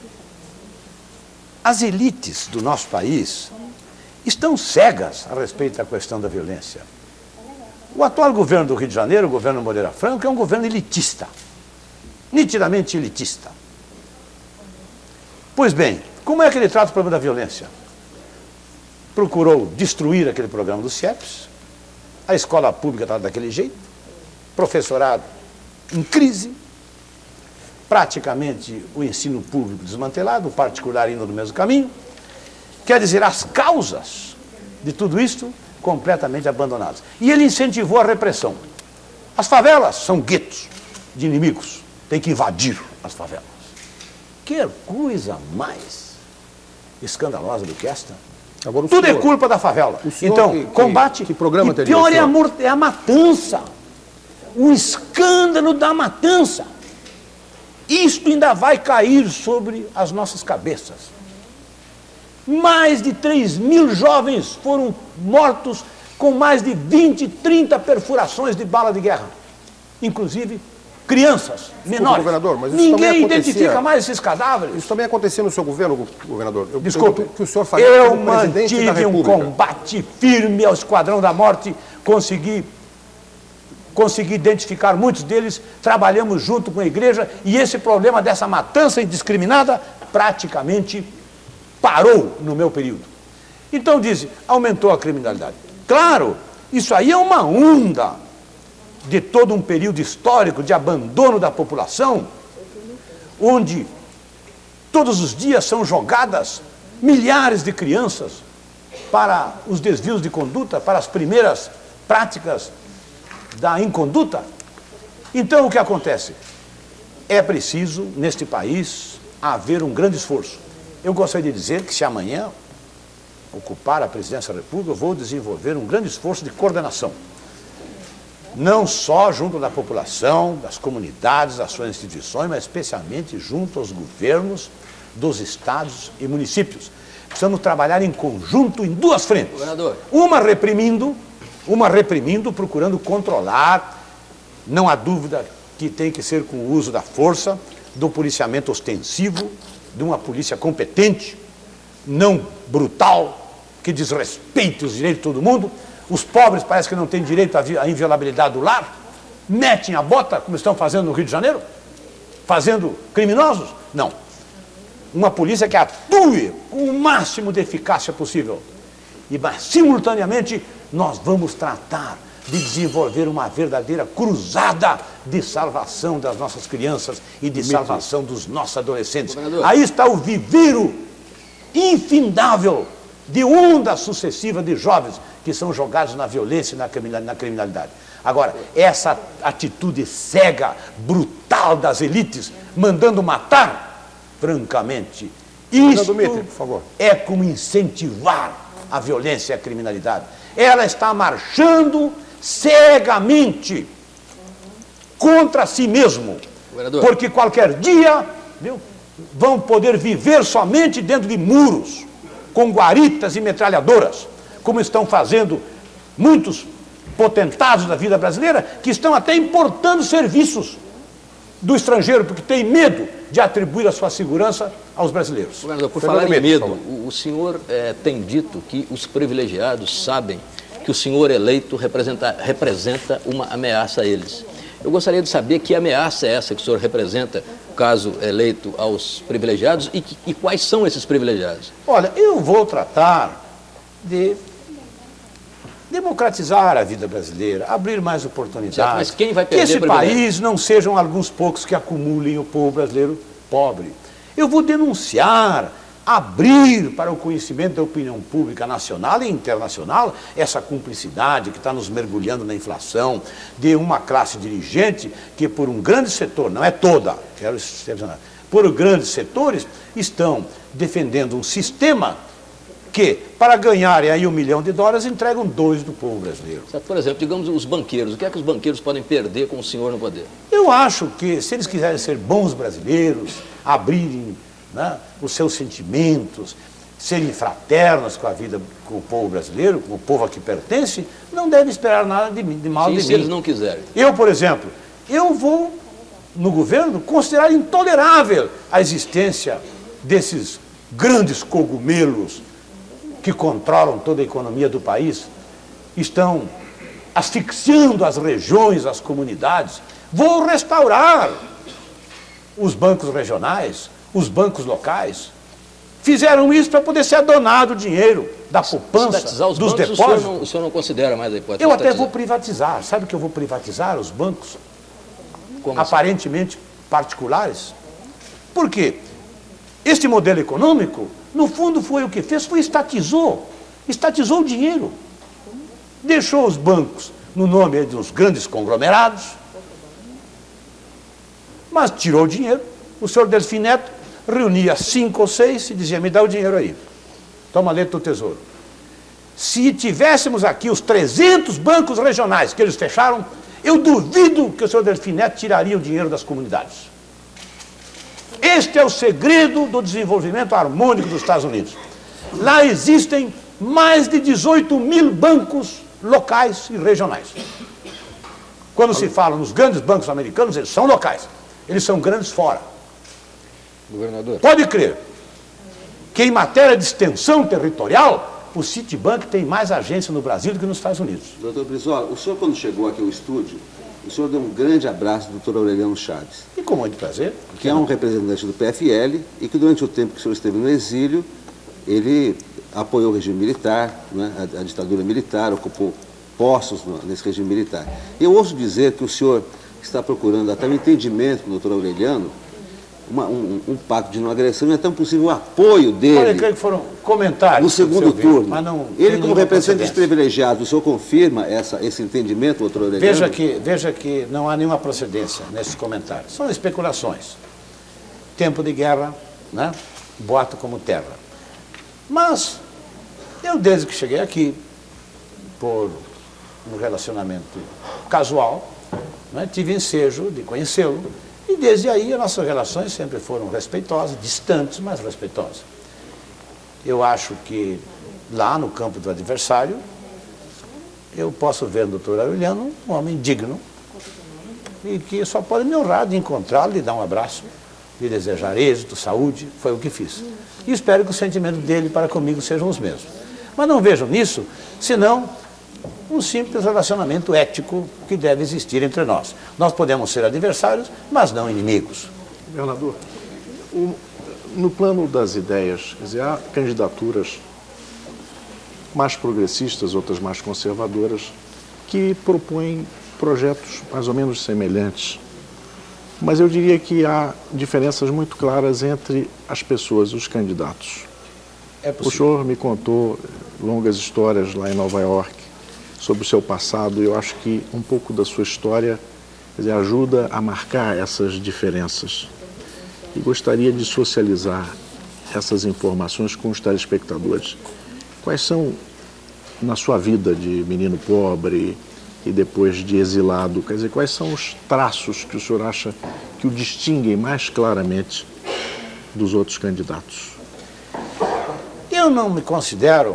as elites do nosso país estão cegas a respeito da questão da violência. O atual governo do Rio de Janeiro, o governo Moreira Franco, é um governo elitista, nitidamente elitista. Pois bem, como é que ele trata o problema da violência? Procurou destruir aquele programa do CIEPS, a escola pública está daquele jeito, professorado em crise, praticamente o ensino público desmantelado, o particular indo do mesmo caminho. Quer dizer, as causas de tudo isto completamente abandonadas. E ele incentivou a repressão. As favelas são guetos de inimigos, tem que invadir as favelas. Que coisa mais escandalosa do que esta? Agora, tudo é culpa da favela. Então, combate, que programa e pior é a matança. o escândalo da matança. Isto ainda vai cair sobre as nossas cabeças. Mais de 3.000 jovens foram mortos com mais de 20, 30 perfurações de bala de guerra. Inclusive crianças, menores. Governador, mas isso ninguém identifica mais esses cadáveres. Isso também acontecia no seu governo, governador? Desculpe, que o senhor fazia eu como presidente da mantive um República. combate firme ao Esquadrão da Morte, consegui identificar muitos deles, trabalhamos junto com a igreja e esse problema dessa matança indiscriminada praticamente parou no meu período. Então diz, aumentou a criminalidade. Claro, isso aí é uma onda de todo um período histórico de abandono da população, onde todos os dias são jogadas milhares de crianças para os desvios de conduta, para as primeiras práticas da inconduta. Então o que acontece? É preciso, neste país, haver um grande esforço. Eu gostaria de dizer que se amanhã ocupar a presidência da República, eu vou desenvolver um grande esforço de coordenação. Não só junto da população, das comunidades, das suas instituições, mas especialmente junto aos governos dos estados e municípios. Precisamos trabalhar em conjunto em duas frentes. Governador. Uma reprimindo, procurando controlar, não há dúvida que tem que ser com o uso da força, do policiamento ostensivo, de uma polícia competente, não brutal, que desrespeite os direitos de todo mundo. Os pobres parece que não têm direito à inviolabilidade do lar, metem a bota, como estão fazendo no Rio de Janeiro, fazendo criminosos. Não. Uma polícia que atue com o máximo de eficácia possível. Mas, simultaneamente, nós vamos tratar de desenvolver uma verdadeira cruzada de salvação das nossas crianças e de salvação dos nossos adolescentes. Governador. Aí está o viveiro infindável de ondas sucessivas de jovens que são jogados na violência e na criminalidade. Agora, essa atitude cega, brutal das elites, mandando matar, francamente, isso Dmitry, por favor. é como incentivar a violência e a criminalidade. Ela está marchando cegamente contra si mesmo, Governador. porque qualquer dia, viu, vão poder viver somente dentro de muros, com guaritas e metralhadoras, como estão fazendo muitos potentados da vida brasileira, que estão até importando serviços do estrangeiro, porque tem medo de atribuir a sua segurança aos brasileiros. Governador, por Fernando falar em Dmitry, medo, o senhor tem dito que os privilegiados sabem que o senhor eleito representa uma ameaça a eles. Eu gostaria de saber que ameaça é essa que o senhor representa, caso eleito, aos privilegiados e quais são esses privilegiados? Olha, eu vou tratar de democratizar a vida brasileira, abrir mais oportunidades. Certo, mas quem vai que perder esse privilégio? país não sejam alguns poucos que acumulem o povo brasileiro pobre. Eu vou denunciar, abrir para o conhecimento da opinião pública nacional e internacional essa cumplicidade que está nos mergulhando na inflação de uma classe dirigente que por um grande setor, não é toda, quero excepcionar, por grandes setores estão defendendo um sistema que, para ganharem aí $1 milhão, entregam 2 do povo brasileiro. Certo? Por exemplo, digamos os banqueiros. O que é que os banqueiros podem perder com o senhor no poder? Eu acho que, se eles quiserem ser bons brasileiros, abrirem, né, os seus sentimentos, serem fraternos com a vida, com o povo brasileiro, com o povo a que pertence, não devem esperar nada de mal de mim. Se eles não quiserem. Eu, por exemplo, eu vou, no governo, considerar intolerável a existência desses grandes cogumelos que controlam toda a economia do país, estão asfixiando as regiões, as comunidades. Vou restaurar os bancos regionais, os bancos locais. Fizeram isso para poder ser adonado o dinheiro da poupança, Estatizar os dos bancos, depósitos. o senhor não considera mais a hipótese Eu de até estatizar? vou privatizar. Sabe que eu vou privatizar os bancos? Como assim? Aparentemente particulares. Por quê? Este modelo econômico, no fundo, foi o que fez, foi estatizou o dinheiro. Deixou os bancos no nome de uns grandes conglomerados, mas tirou o dinheiro. O senhor Delfim Neto reunia 5 ou 6 e dizia, me dá o dinheiro aí, toma a letra do Tesouro. Se tivéssemos aqui os 300 bancos regionais que eles fecharam, Eu duvido que o senhor Delfim Neto tiraria o dinheiro das comunidades. Este é o segredo do desenvolvimento harmônico dos Estados Unidos. Lá existem mais de 18 mil bancos locais e regionais. Quando se fala nos grandes bancos americanos, eles são locais. Eles são grandes fora. Governador. Pode crer que em matéria de extensão territorial, o Citibank tem mais agência no Brasil do que nos Estados Unidos. Doutor Brizola, o senhor quando chegou aqui ao estúdio, o senhor deu um grande abraço ao doutor Aureliano Chaves. E com muito prazer. Que é um representante do PFL e que durante o tempo que o senhor esteve no exílio, ele apoiou o regime militar, né, a ditadura militar, ocupou postos nesse regime militar. Eu ouso dizer que o senhor está procurando até um entendimento com o doutor Aureliano, um pacto de não agressão, e até um possível apoio dele. Olha, creio que foram comentários no segundo turno. Mas não ele, como representante desprivilegiado, o senhor confirma esse entendimento, doutor Aureliano? Veja que não há nenhuma procedência nesses comentários. São especulações. Tempo de guerra, né? Boato como terra. Mas eu, desde que cheguei aqui, por um relacionamento casual, né, tive ensejo de conhecê-lo, e desde aí as nossas relações sempre foram respeitosas, distantes, mas respeitosas. Eu acho que lá no campo do adversário, eu posso ver no doutor Aureliano um homem digno e que só pode me honrar de encontrá-lo, de dar um abraço, de desejar êxito, saúde, foi o que fiz. E espero que os sentimentos dele para comigo sejam os mesmos. Mas não vejo nisso, senão um simples relacionamento ético que deve existir entre nós. Nós podemos ser adversários, mas não inimigos. Governador, no plano das ideias, quer dizer, há candidaturas mais progressistas, outras mais conservadoras, que propõem projetos mais ou menos semelhantes. Mas eu diria que há diferenças muito claras entre as pessoas, os candidatos. O senhor me contou longas histórias lá em Nova York sobre o seu passado, e eu acho que um pouco da sua história, quer dizer, ajuda a marcar essas diferenças. E gostaria de socializar essas informações com os telespectadores. Quais são, na sua vida de menino pobre e depois de exilado, quer dizer, quais são os traços que o senhor acha que o distinguem mais claramente dos outros candidatos? Eu não me considero,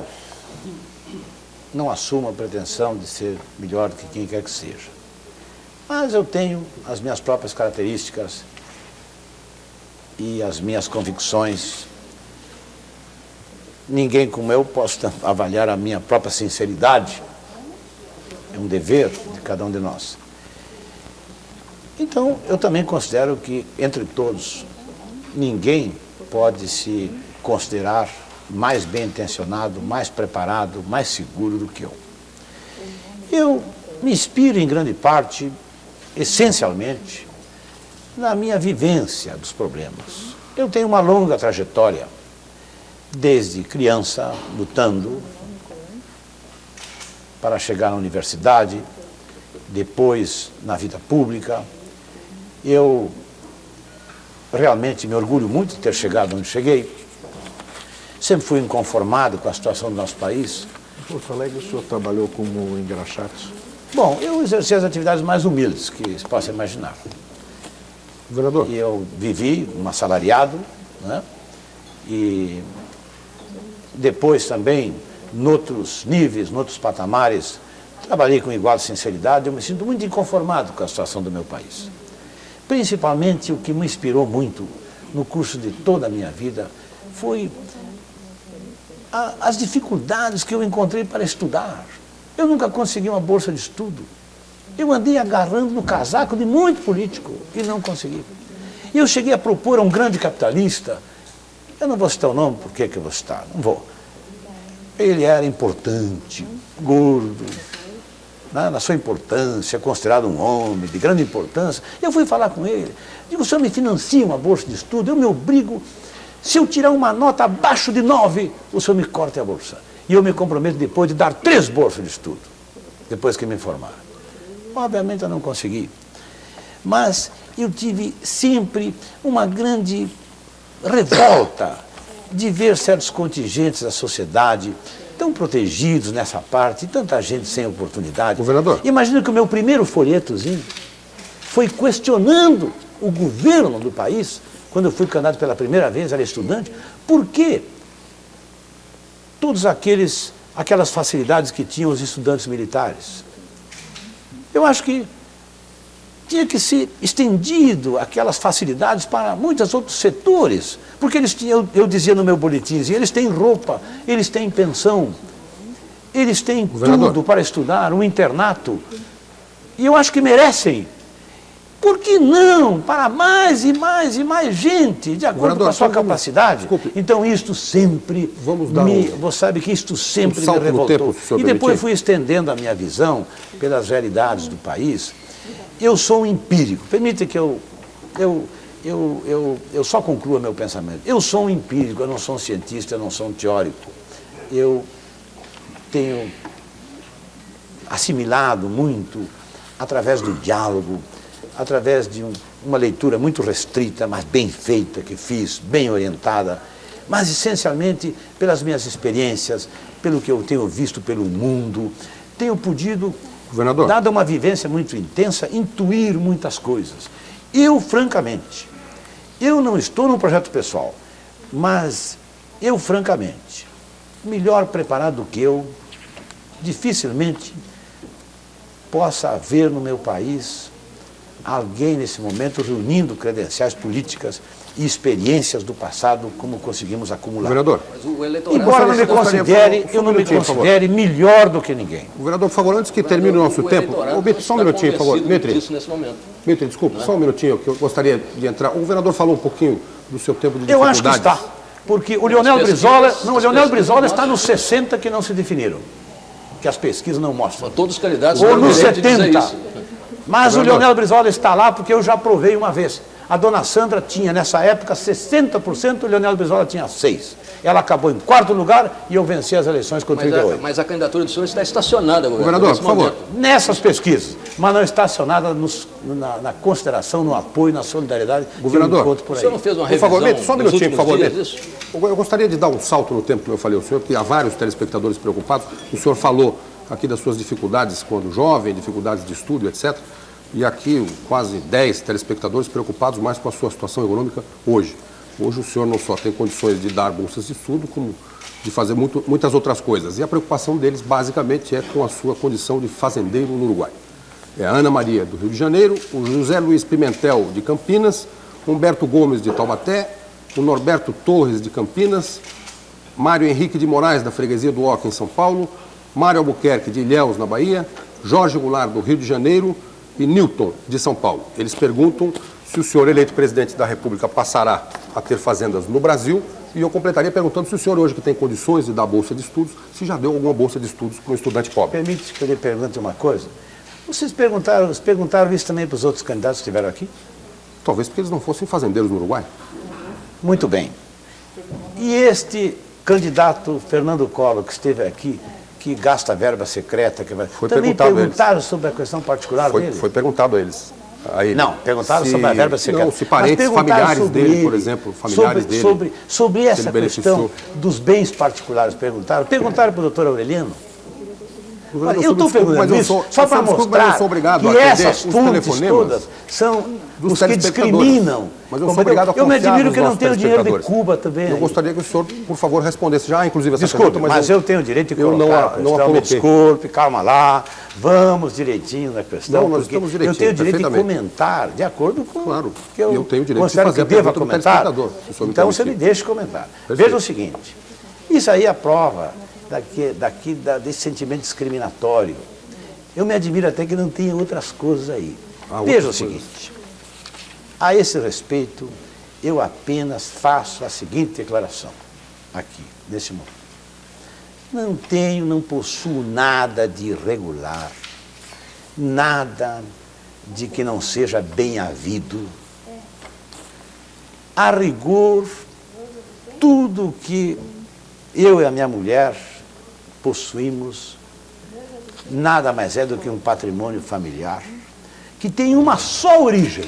não assumo a pretensão de ser melhor do que quem quer que seja. Mas eu tenho as minhas próprias características e as minhas convicções. Ninguém como eu posso avaliar a minha própria sinceridade. É um dever de cada um de nós. Então, eu também considero que, entre todos, ninguém pode se considerar mais bem intencionado, mais preparado, mais seguro do que eu. Eu me inspiro em grande parte, essencialmente, na minha vivência dos problemas. Eu tenho uma longa trajetória, desde criança, lutando para chegar na universidade, depois na vida pública. Eu realmente me orgulho muito de ter chegado onde cheguei. Sempre fui inconformado com a situação do nosso país. Em Porto Alegre, o senhor trabalhou como engraxate? Bom, eu exerci as atividades mais humildes que se possa imaginar. Vereador. E eu vivi um assalariado, né? E depois também, noutros níveis, noutros patamares, trabalhei com igual sinceridade. Eu me sinto muito inconformado com a situação do meu país. Principalmente o que me inspirou muito no curso de toda a minha vida foi as dificuldades que eu encontrei para estudar. Eu nunca consegui uma bolsa de estudo. Eu andei agarrando no casaco de muito político e não consegui. E eu cheguei a propor a um grande capitalista, eu não vou citar o nome, por que eu vou citar? Não vou. Ele era importante, gordo, né, na sua importância, considerado um homem de grande importância. Eu fui falar com ele, digo, o senhor me financia uma bolsa de estudo, eu me obrigo, se eu tirar uma nota abaixo de 9, o senhor me corta a bolsa. E eu me comprometo depois de dar 3 bolsas de estudo, depois que me formaram. Obviamente eu não consegui, mas eu tive sempre uma grande revolta de ver certos contingentes da sociedade tão protegidos nessa parte, e tanta gente sem oportunidade. Governador. Imagina que o meu primeiro folhetozinho foi questionando o governo do país, quando eu fui candidato pela primeira vez, era estudante, por que todas aquelas facilidades que tinham os estudantes militares? Eu acho que tinha que ser estendido aquelas facilidades para muitos outros setores, porque eles tinham, eu dizia no meu boletimzinho, eles têm roupa, eles têm pensão, eles têm tudo para estudar, um internato, e eu acho que merecem. Por que não? Para mais e mais e mais gente, de acordo com a sua capacidade. Desculpe. Então isto sempre você sabe que isto sempre me revoltou. E depois fui estendendo a minha visão pelas realidades do país. Eu sou um empírico. Permita que eu só conclua meu pensamento. Eu sou um empírico, eu não sou um cientista, eu não sou um teórico. Eu tenho assimilado muito através do diálogo, através de uma leitura muito restrita, mas bem feita, que fiz, bem orientada, mas essencialmente pelas minhas experiências, pelo que eu tenho visto pelo mundo, tenho podido, dada uma vivência muito intensa, intuir muitas coisas. Eu, francamente, eu não estou num projeto pessoal, mas eu, francamente, melhor preparado do que eu, dificilmente possa haver no meu país alguém nesse momento reunindo credenciais políticas e experiências do passado como conseguimos acumular. Governador. Embora eu não me considere melhor do que ninguém. Governador, por favor, antes que termine o nosso tempo, só um minutinho, por favor. Dmitry, desculpa, só um minutinho que eu gostaria de entrar. O governador falou um pouquinho do seu tempo de dificuldades. Eu acho que está, porque o Leonel Brizola está nos 60 que não se definiram, que as pesquisas não mostram. Todos os candidatos ou nos 70. Mas o Leonel Brizola está lá porque eu já provei uma vez. A dona Sandra tinha, nessa época, 60%, o Leonel Brizola tinha 6%. Ela acabou em 4º lugar e eu venci as eleições com 38%. Mas a candidatura do senhor está estacionada, governador, por favor. Nessas pesquisas, mas não estacionada na consideração, no apoio, na solidariedade. Governador, que eu por aí. O senhor não fez uma revisão? Por favor, só um minutinho, por favor. Dias, eu gostaria de dar um salto no tempo, como eu falei ao senhor, porque há vários telespectadores preocupados. O senhor falou aqui das suas dificuldades quando jovem, dificuldades de estudo, etc. E aqui quase 10 telespectadores preocupados mais com a sua situação econômica hoje. Hoje o senhor não só tem condições de dar bolsas de estudo, como de fazer muitas outras coisas. E a preocupação deles, basicamente, é com a sua condição de fazendeiro no Uruguai. É a Ana Maria, do Rio de Janeiro, o José Luiz Pimentel, de Campinas, Humberto Gomes, de Taubaté, o Norberto Torres, de Campinas, Mário Henrique de Moraes, da Freguesia do Oca, em São Paulo, Mário Albuquerque, de Ilhéus, na Bahia, Jorge Goulart, do Rio de Janeiro, e Newton, de São Paulo. Eles perguntam se o senhor, eleito presidente da República, passará a ter fazendas no Brasil, e eu completaria perguntando se o senhor, hoje que tem condições de dar bolsa de estudos, se já deu alguma bolsa de estudos para um estudante pobre. Permite que eu lhe pergunte uma coisa? Vocês perguntaram isso também para os outros candidatos que estiveram aqui? Talvez porque eles não fossem fazendeiros no Uruguai. Muito bem. E este candidato, Fernando Collor, que esteve aqui, que gasta verba secreta, também perguntaram sobre a questão particular dele? Foi perguntado a eles. Não, perguntaram sobre a verba secreta. Não, se parentes familiares dele, por exemplo, familiares dele. Sobre essa questão dos bens particulares, perguntaram para o doutor Aureliano. Olha, eu estou perguntando isso só para mostrar que essas fontes todas são os que discriminam. Mas eu sou obrigado a confiar. Eu me admiro que não tenho dinheiro de Cuba também. Eu gostaria que o senhor, por favor, respondesse já, inclusive, essa pergunta. Desculpe, mas eu tenho o direito de colocar não a coloquei. Desculpe, calma lá, vamos direitinho na questão. Não, nós estamos direitinho, eu tenho o direito de comentar, de acordo com claro, que eu tenho o direito de fazer que deva comentar. Então você me deixa comentar. Veja o seguinte, isso aí é a prova desse sentimento discriminatório. Eu me admiro até que não tenha outras coisas aí. Veja o seguinte, a esse respeito, eu apenas faço a seguinte declaração, aqui, nesse momento. Não possuo nada de irregular, nada de que não seja bem havido. A rigor, tudo que eu e a minha mulher possuímos, nada mais é do que um patrimônio familiar, que tem uma só origem,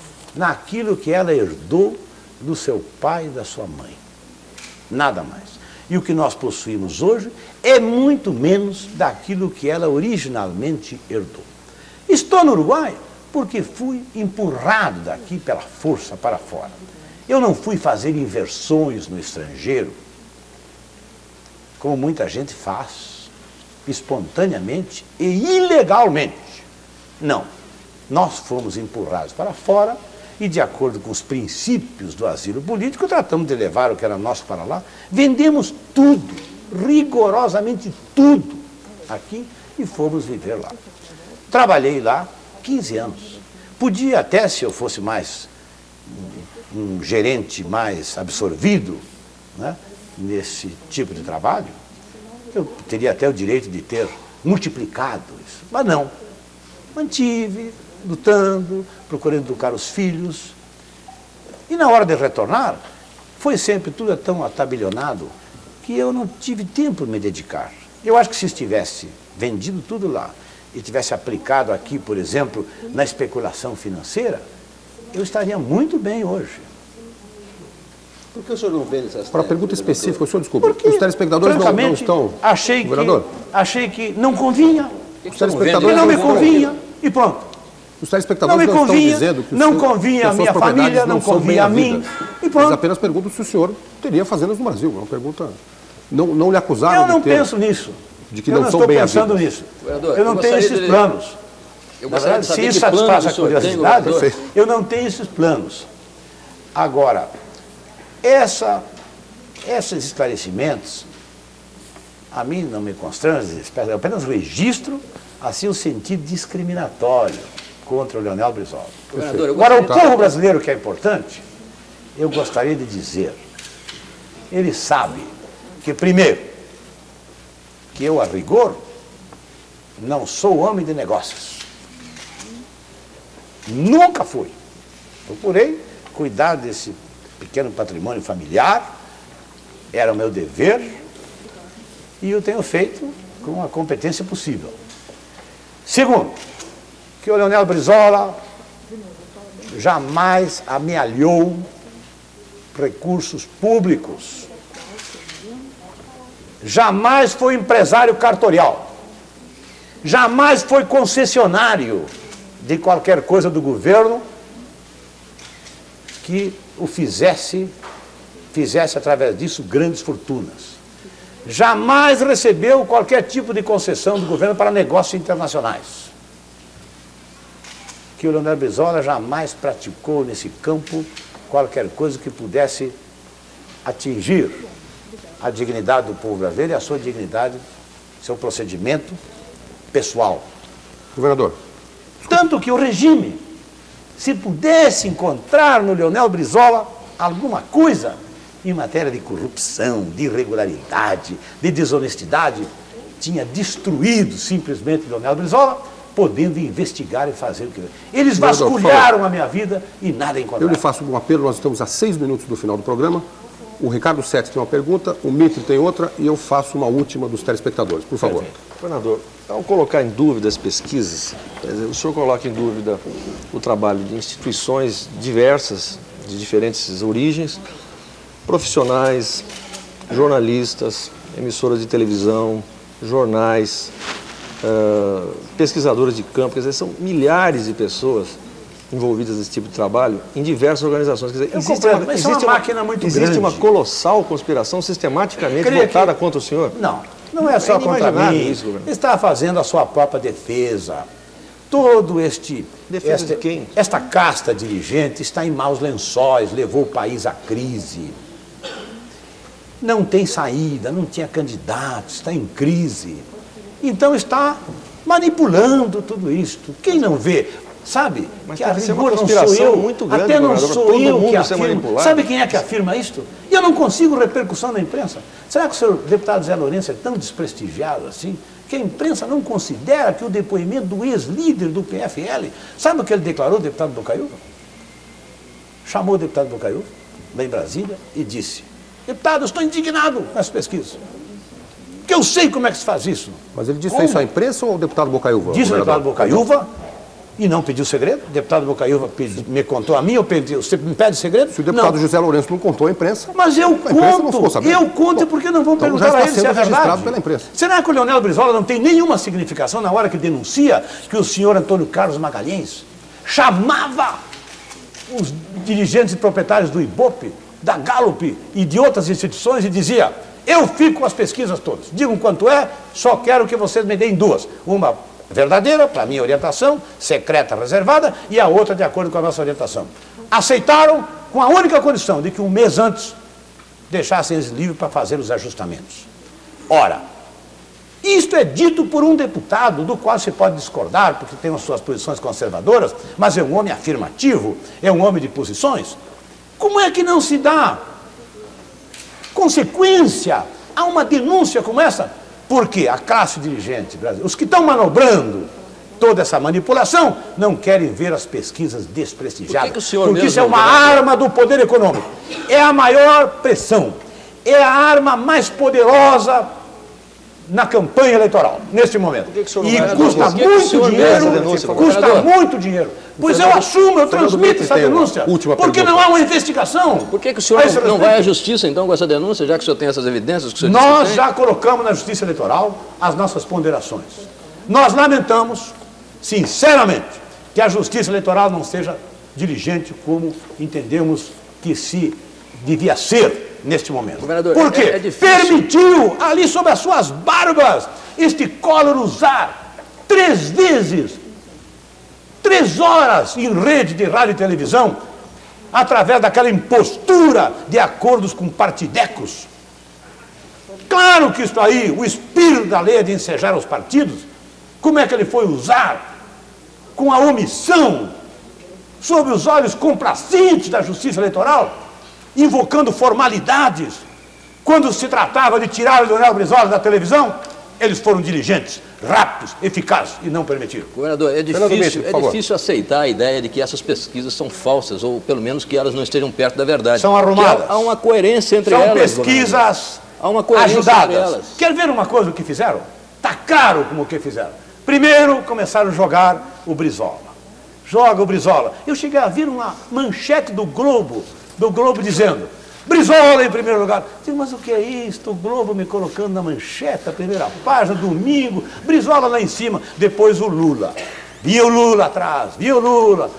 naquilo que ela herdou do seu pai e da sua mãe. Nada mais. E o que nós possuímos hoje é muito menos daquilo que ela originalmente herdou. Estou no Uruguai porque fui empurrado daqui pela força para fora. Eu não fui fazer inversões no estrangeiro, como muita gente faz, espontaneamente e ilegalmente. Não. Nós fomos empurrados para fora e, de acordo com os princípios do asilo político, tratamos de levar o que era nosso para lá. Vendemos tudo, rigorosamente tudo, aqui e fomos viver lá. Trabalhei lá 15 anos. Podia até, se eu fosse mais um gerente mais absorvido, né, nesse tipo de trabalho, eu teria até o direito de ter multiplicado isso. Mas não. Mantive, lutando, procurando educar os filhos. E na hora de retornar, foi sempre tudo tão atabilhonado que eu não tive tempo de me dedicar. Eu acho que se estivesse vendido tudo lá e tivesse aplicado aqui, por exemplo, na especulação financeira, eu estaria muito bem hoje. Por que o senhor não vê essas Para a pergunta específica, o senhor desculpa, Porque, os telespectadores não estão... Achei que não convinha, Os telespectadores não me convinha, e pronto. Os telespectadores não estão dizendo que não convinha a minha família, não convinha a mim, e pronto. Eles apenas perguntam se o senhor teria fazendas no Brasil. É uma pergunta... Não lhe acusaram Eu não penso nisso. De que não são bem havidas. Eu não estou pensando nisso. Eu não tenho esses planos. Na verdade, se isso satisfaz a curiosidade, eu não tenho esses planos. Agora, esses esclarecimentos, a mim não me constrangem, eu apenas registro assim o sentido discriminatório contra o Leonel Brizola. Agora, o povo brasileiro, que é importante, eu gostaria de dizer, ele sabe que, primeiro, que eu, a rigor, não sou homem de negócios. Nunca fui. Procurei cuidar desse pequeno patrimônio familiar, era o meu dever, e eu tenho feito com a competência possível. Segundo, que o Leonel Brizola jamais amealhou recursos públicos, jamais foi empresário cartorial, jamais foi concessionário de qualquer coisa do governo que o fizesse através disso grandes fortunas. Jamais recebeu qualquer tipo de concessão do governo para negócios internacionais. Que o Leonel Brizola jamais praticou nesse campo qualquer coisa que pudesse atingir a dignidade do povo brasileiro e a sua dignidade, seu procedimento pessoal. Governador. Tanto que o regime, se pudesse encontrar no Leonel Brizola alguma coisa em matéria de corrupção, de irregularidade, de desonestidade, tinha destruído simplesmente o Leonel Brizola, podendo investigar e fazer o que... Eles vasculharam a minha vida e nada encontraram. Eu lhe faço um apelo, nós estamos a 6 minutos do final do programa. O Ricardo Sete tem uma pergunta, o Mitre tem outra e eu faço uma última dos telespectadores. Por favor. Governador, ao colocar em dúvida as pesquisas, o senhor coloca em dúvida o trabalho de instituições diversas, de diferentes origens, profissionais, jornalistas, emissoras de televisão, jornais, pesquisadores de campo, quer dizer, são milhares de pessoas envolvidas nesse tipo de trabalho em diversas organizações. Quer dizer, existe uma máquina muito grande. Existe uma colossal conspiração sistematicamente voltada contra o senhor? Não, não é só contra mim. Isso, está fazendo a sua própria defesa. Todo defesa de quem? Esta casta dirigente está em maus lençóis, levou o país à crise. Não tem saída, não tinha candidato, está em crise. Então está manipulando tudo isto. Quem não vê, sabe, mas que a rigor não sou eu, muito grande, até não sou eu que afirmo. Sabe quem é que afirma isto? E eu não consigo repercussão na imprensa. Será que o senhor deputado Zé Lourenço é tão desprestigiado assim, que a imprensa não considera que o depoimento do ex-líder do PFL, sabe o que ele declarou, deputado Bocaiúva? Chamou o deputado Bocaiúva, lá em Brasília, e disse: deputado, eu estou indignado com essa pesquisa. Porque eu sei como é que se faz isso. Mas ele disse isso à imprensa ou ao deputado Bocaiúva? Disse ao deputado Bocaiúva, E não pediu segredo? O deputado Bocaiúva me contou a mim, você me pede segredo? Se o deputado não. José Lourenço não contou à imprensa... Mas eu conto, porque não vão então perguntar a ele se é verdade. Pela imprensa. Será que o Leonel Brizola não tem nenhuma significação na hora que denuncia que o senhor Antônio Carlos Magalhães chamava os dirigentes e proprietários do Ibope, da Gallup e de outras instituições e dizia: eu fico com as pesquisas todas, digam quanto é, só quero que vocês me deem duas. Uma verdadeira, para a minha orientação, secreta, reservada, e a outra de acordo com a nossa orientação. Aceitaram com a única condição de que um mês antes deixassem eles livres para fazer os ajustamentos. Ora, isto é dito por um deputado, do qual se pode discordar, porque tem as suas posições conservadoras, mas é um homem afirmativo, é um homem de posições. Como é que não se dá consequência a uma denúncia como essa? Porque a classe dirigente brasileira, os que estão manobrando toda essa manipulação, não querem ver as pesquisas desprestigiadas. Porque isso é uma arma do poder econômico. É a maior pressão. É a arma mais poderosa na campanha eleitoral, neste momento. E custa muito dinheiro, custa muito dinheiro. Pois eu assumo, eu transmito essa denúncia. Porque não há uma investigação. Por que o senhor não vai à justiça, então, com essa denúncia, já que o senhor tem essas evidências? Que o senhor Nós já colocamos na Justiça Eleitoral as nossas ponderações. Nós lamentamos, sinceramente, que a Justiça Eleitoral não seja diligente como entendemos que se devia ser neste momento. Por quê? Permitiu, ali sob as suas barbas, este Collor usar 3 vezes, 3 horas em rede de rádio e televisão, através daquela impostura de acordos com partidecos. Claro que isso aí, o espírito da lei é de ensejar os partidos. Como é que ele foi usar? Com a omissão, sob os olhos complacentes da Justiça Eleitoral, invocando formalidades. Quando se tratava de tirar o Leonel Brizola da televisão, eles foram diligentes, rápidos, eficazes e não permitiram. Governador, é difícil aceitar a ideia de que essas pesquisas são falsas, ou pelo menos que elas não estejam perto da verdade. São arrumadas. Há uma coerência entre elas. São pesquisas ajudadas. Quer ver uma coisa o que fizeram? Está claro como o que fizeram. Primeiro começaram a jogar o Brizola. Joga o Brizola. Eu cheguei a ver uma manchete do Globo dizendo: Brizola em primeiro lugar. Eu digo, mas o que é isto? O Globo me colocando na manchete, a primeira página, domingo, Brizola lá em cima. Depois o Lula. Via o Lula atrás, via o Lula.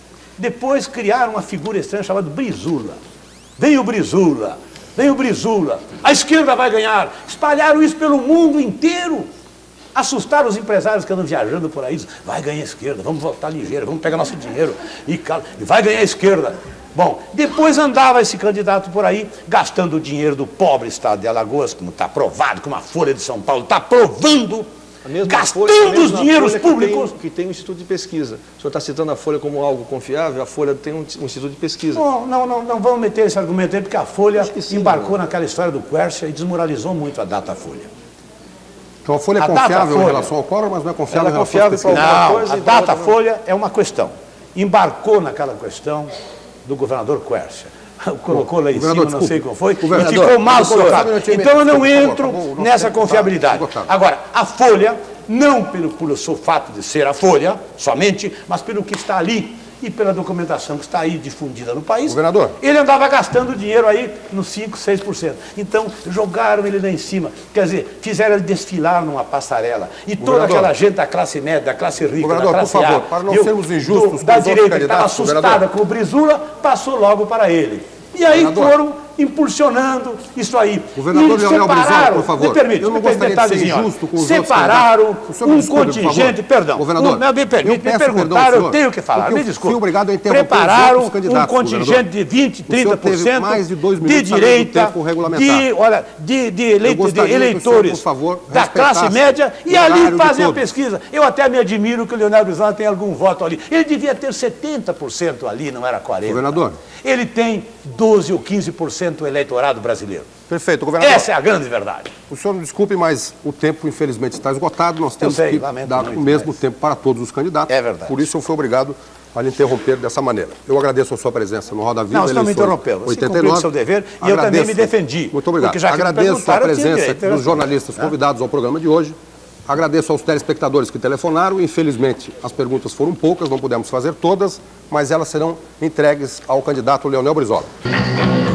Depois criaram uma figura estranha chamada Brizula. Vem o Brizula, vem o Brizula. A esquerda vai ganhar. Espalharam isso pelo mundo inteiro. Assustaram os empresários que andam viajando por aí. Vai ganhar a esquerda, vamos votar ligeiro, vamos pegar nosso dinheiro. E vai ganhar a esquerda. Bom, depois andava esse candidato por aí, gastando o dinheiro do pobre estado de Alagoas, como está provado, como a Folha de São Paulo está provando, gastando os dinheiros públicos. Que tem um instituto de pesquisa. O senhor está citando a Folha como algo confiável, a Folha tem um instituto de pesquisa. Não vamos meter esse argumento aí, porque a Folha embarcou naquela história do Quercia e desmoralizou muito a Datafolha. Então a Folha é confiável em relação ao Collor, mas não é confiável em relação à pesquisa. Não, a Datafolha é uma questão. Embarcou naquela questão do governador Quercia. Colocou lá em cima, não sei como foi, e ficou mal colocado. Então eu não entro nessa confiabilidade. Agora, a Folha, não pelo seu fato de ser a Folha somente, mas pelo que está ali e pela documentação que está aí difundida no país, governador, ele andava gastando dinheiro aí nos 5%, 6%. Então, jogaram ele lá em cima. Quer dizer, fizeram ele desfilar numa passarela. E toda aquela gente da classe média, da classe rica, da classe por favor, para não sermos injustos da direita, que estava assustada com o Brizula, passou logo para ele. E aí foram impulsionando isso aí. Governador Leonel Brizola, por favor. Me permite, eu não gostaria de ser injusto com os separaram um contingente, perdão. Governador, me permite, me perguntaram, eu tenho que falar, me desculpe. Fui obrigado a interromper. Prepararam um contingente de 20%, 30% mais de 2 de direita, de eleitores da classe média, e ali fazem a pesquisa. Eu até me admiro que o Leonel Brizola tem algum voto ali. Ele devia ter 70% ali, não era 40%. Governador. Ele tem 12 ou 15% do eleitorado brasileiro. Perfeito, governador. Essa é a grande verdade. O senhor me desculpe, mas o tempo, infelizmente, está esgotado. Nós temos que dar o mesmo tempo para todos os candidatos. É verdade. Por isso eu fui obrigado a lhe interromper dessa maneira. Eu agradeço a sua presença no Roda Viva. Não, você não me interrompeu. Você cumpriu o seu dever e eu também me defendi. Muito obrigado. Agradeço a presença dos jornalistas convidados ao programa de hoje. Agradeço aos telespectadores que telefonaram. Infelizmente, as perguntas foram poucas, não pudemos fazer todas, mas elas serão entregues ao candidato Leonel Brizola.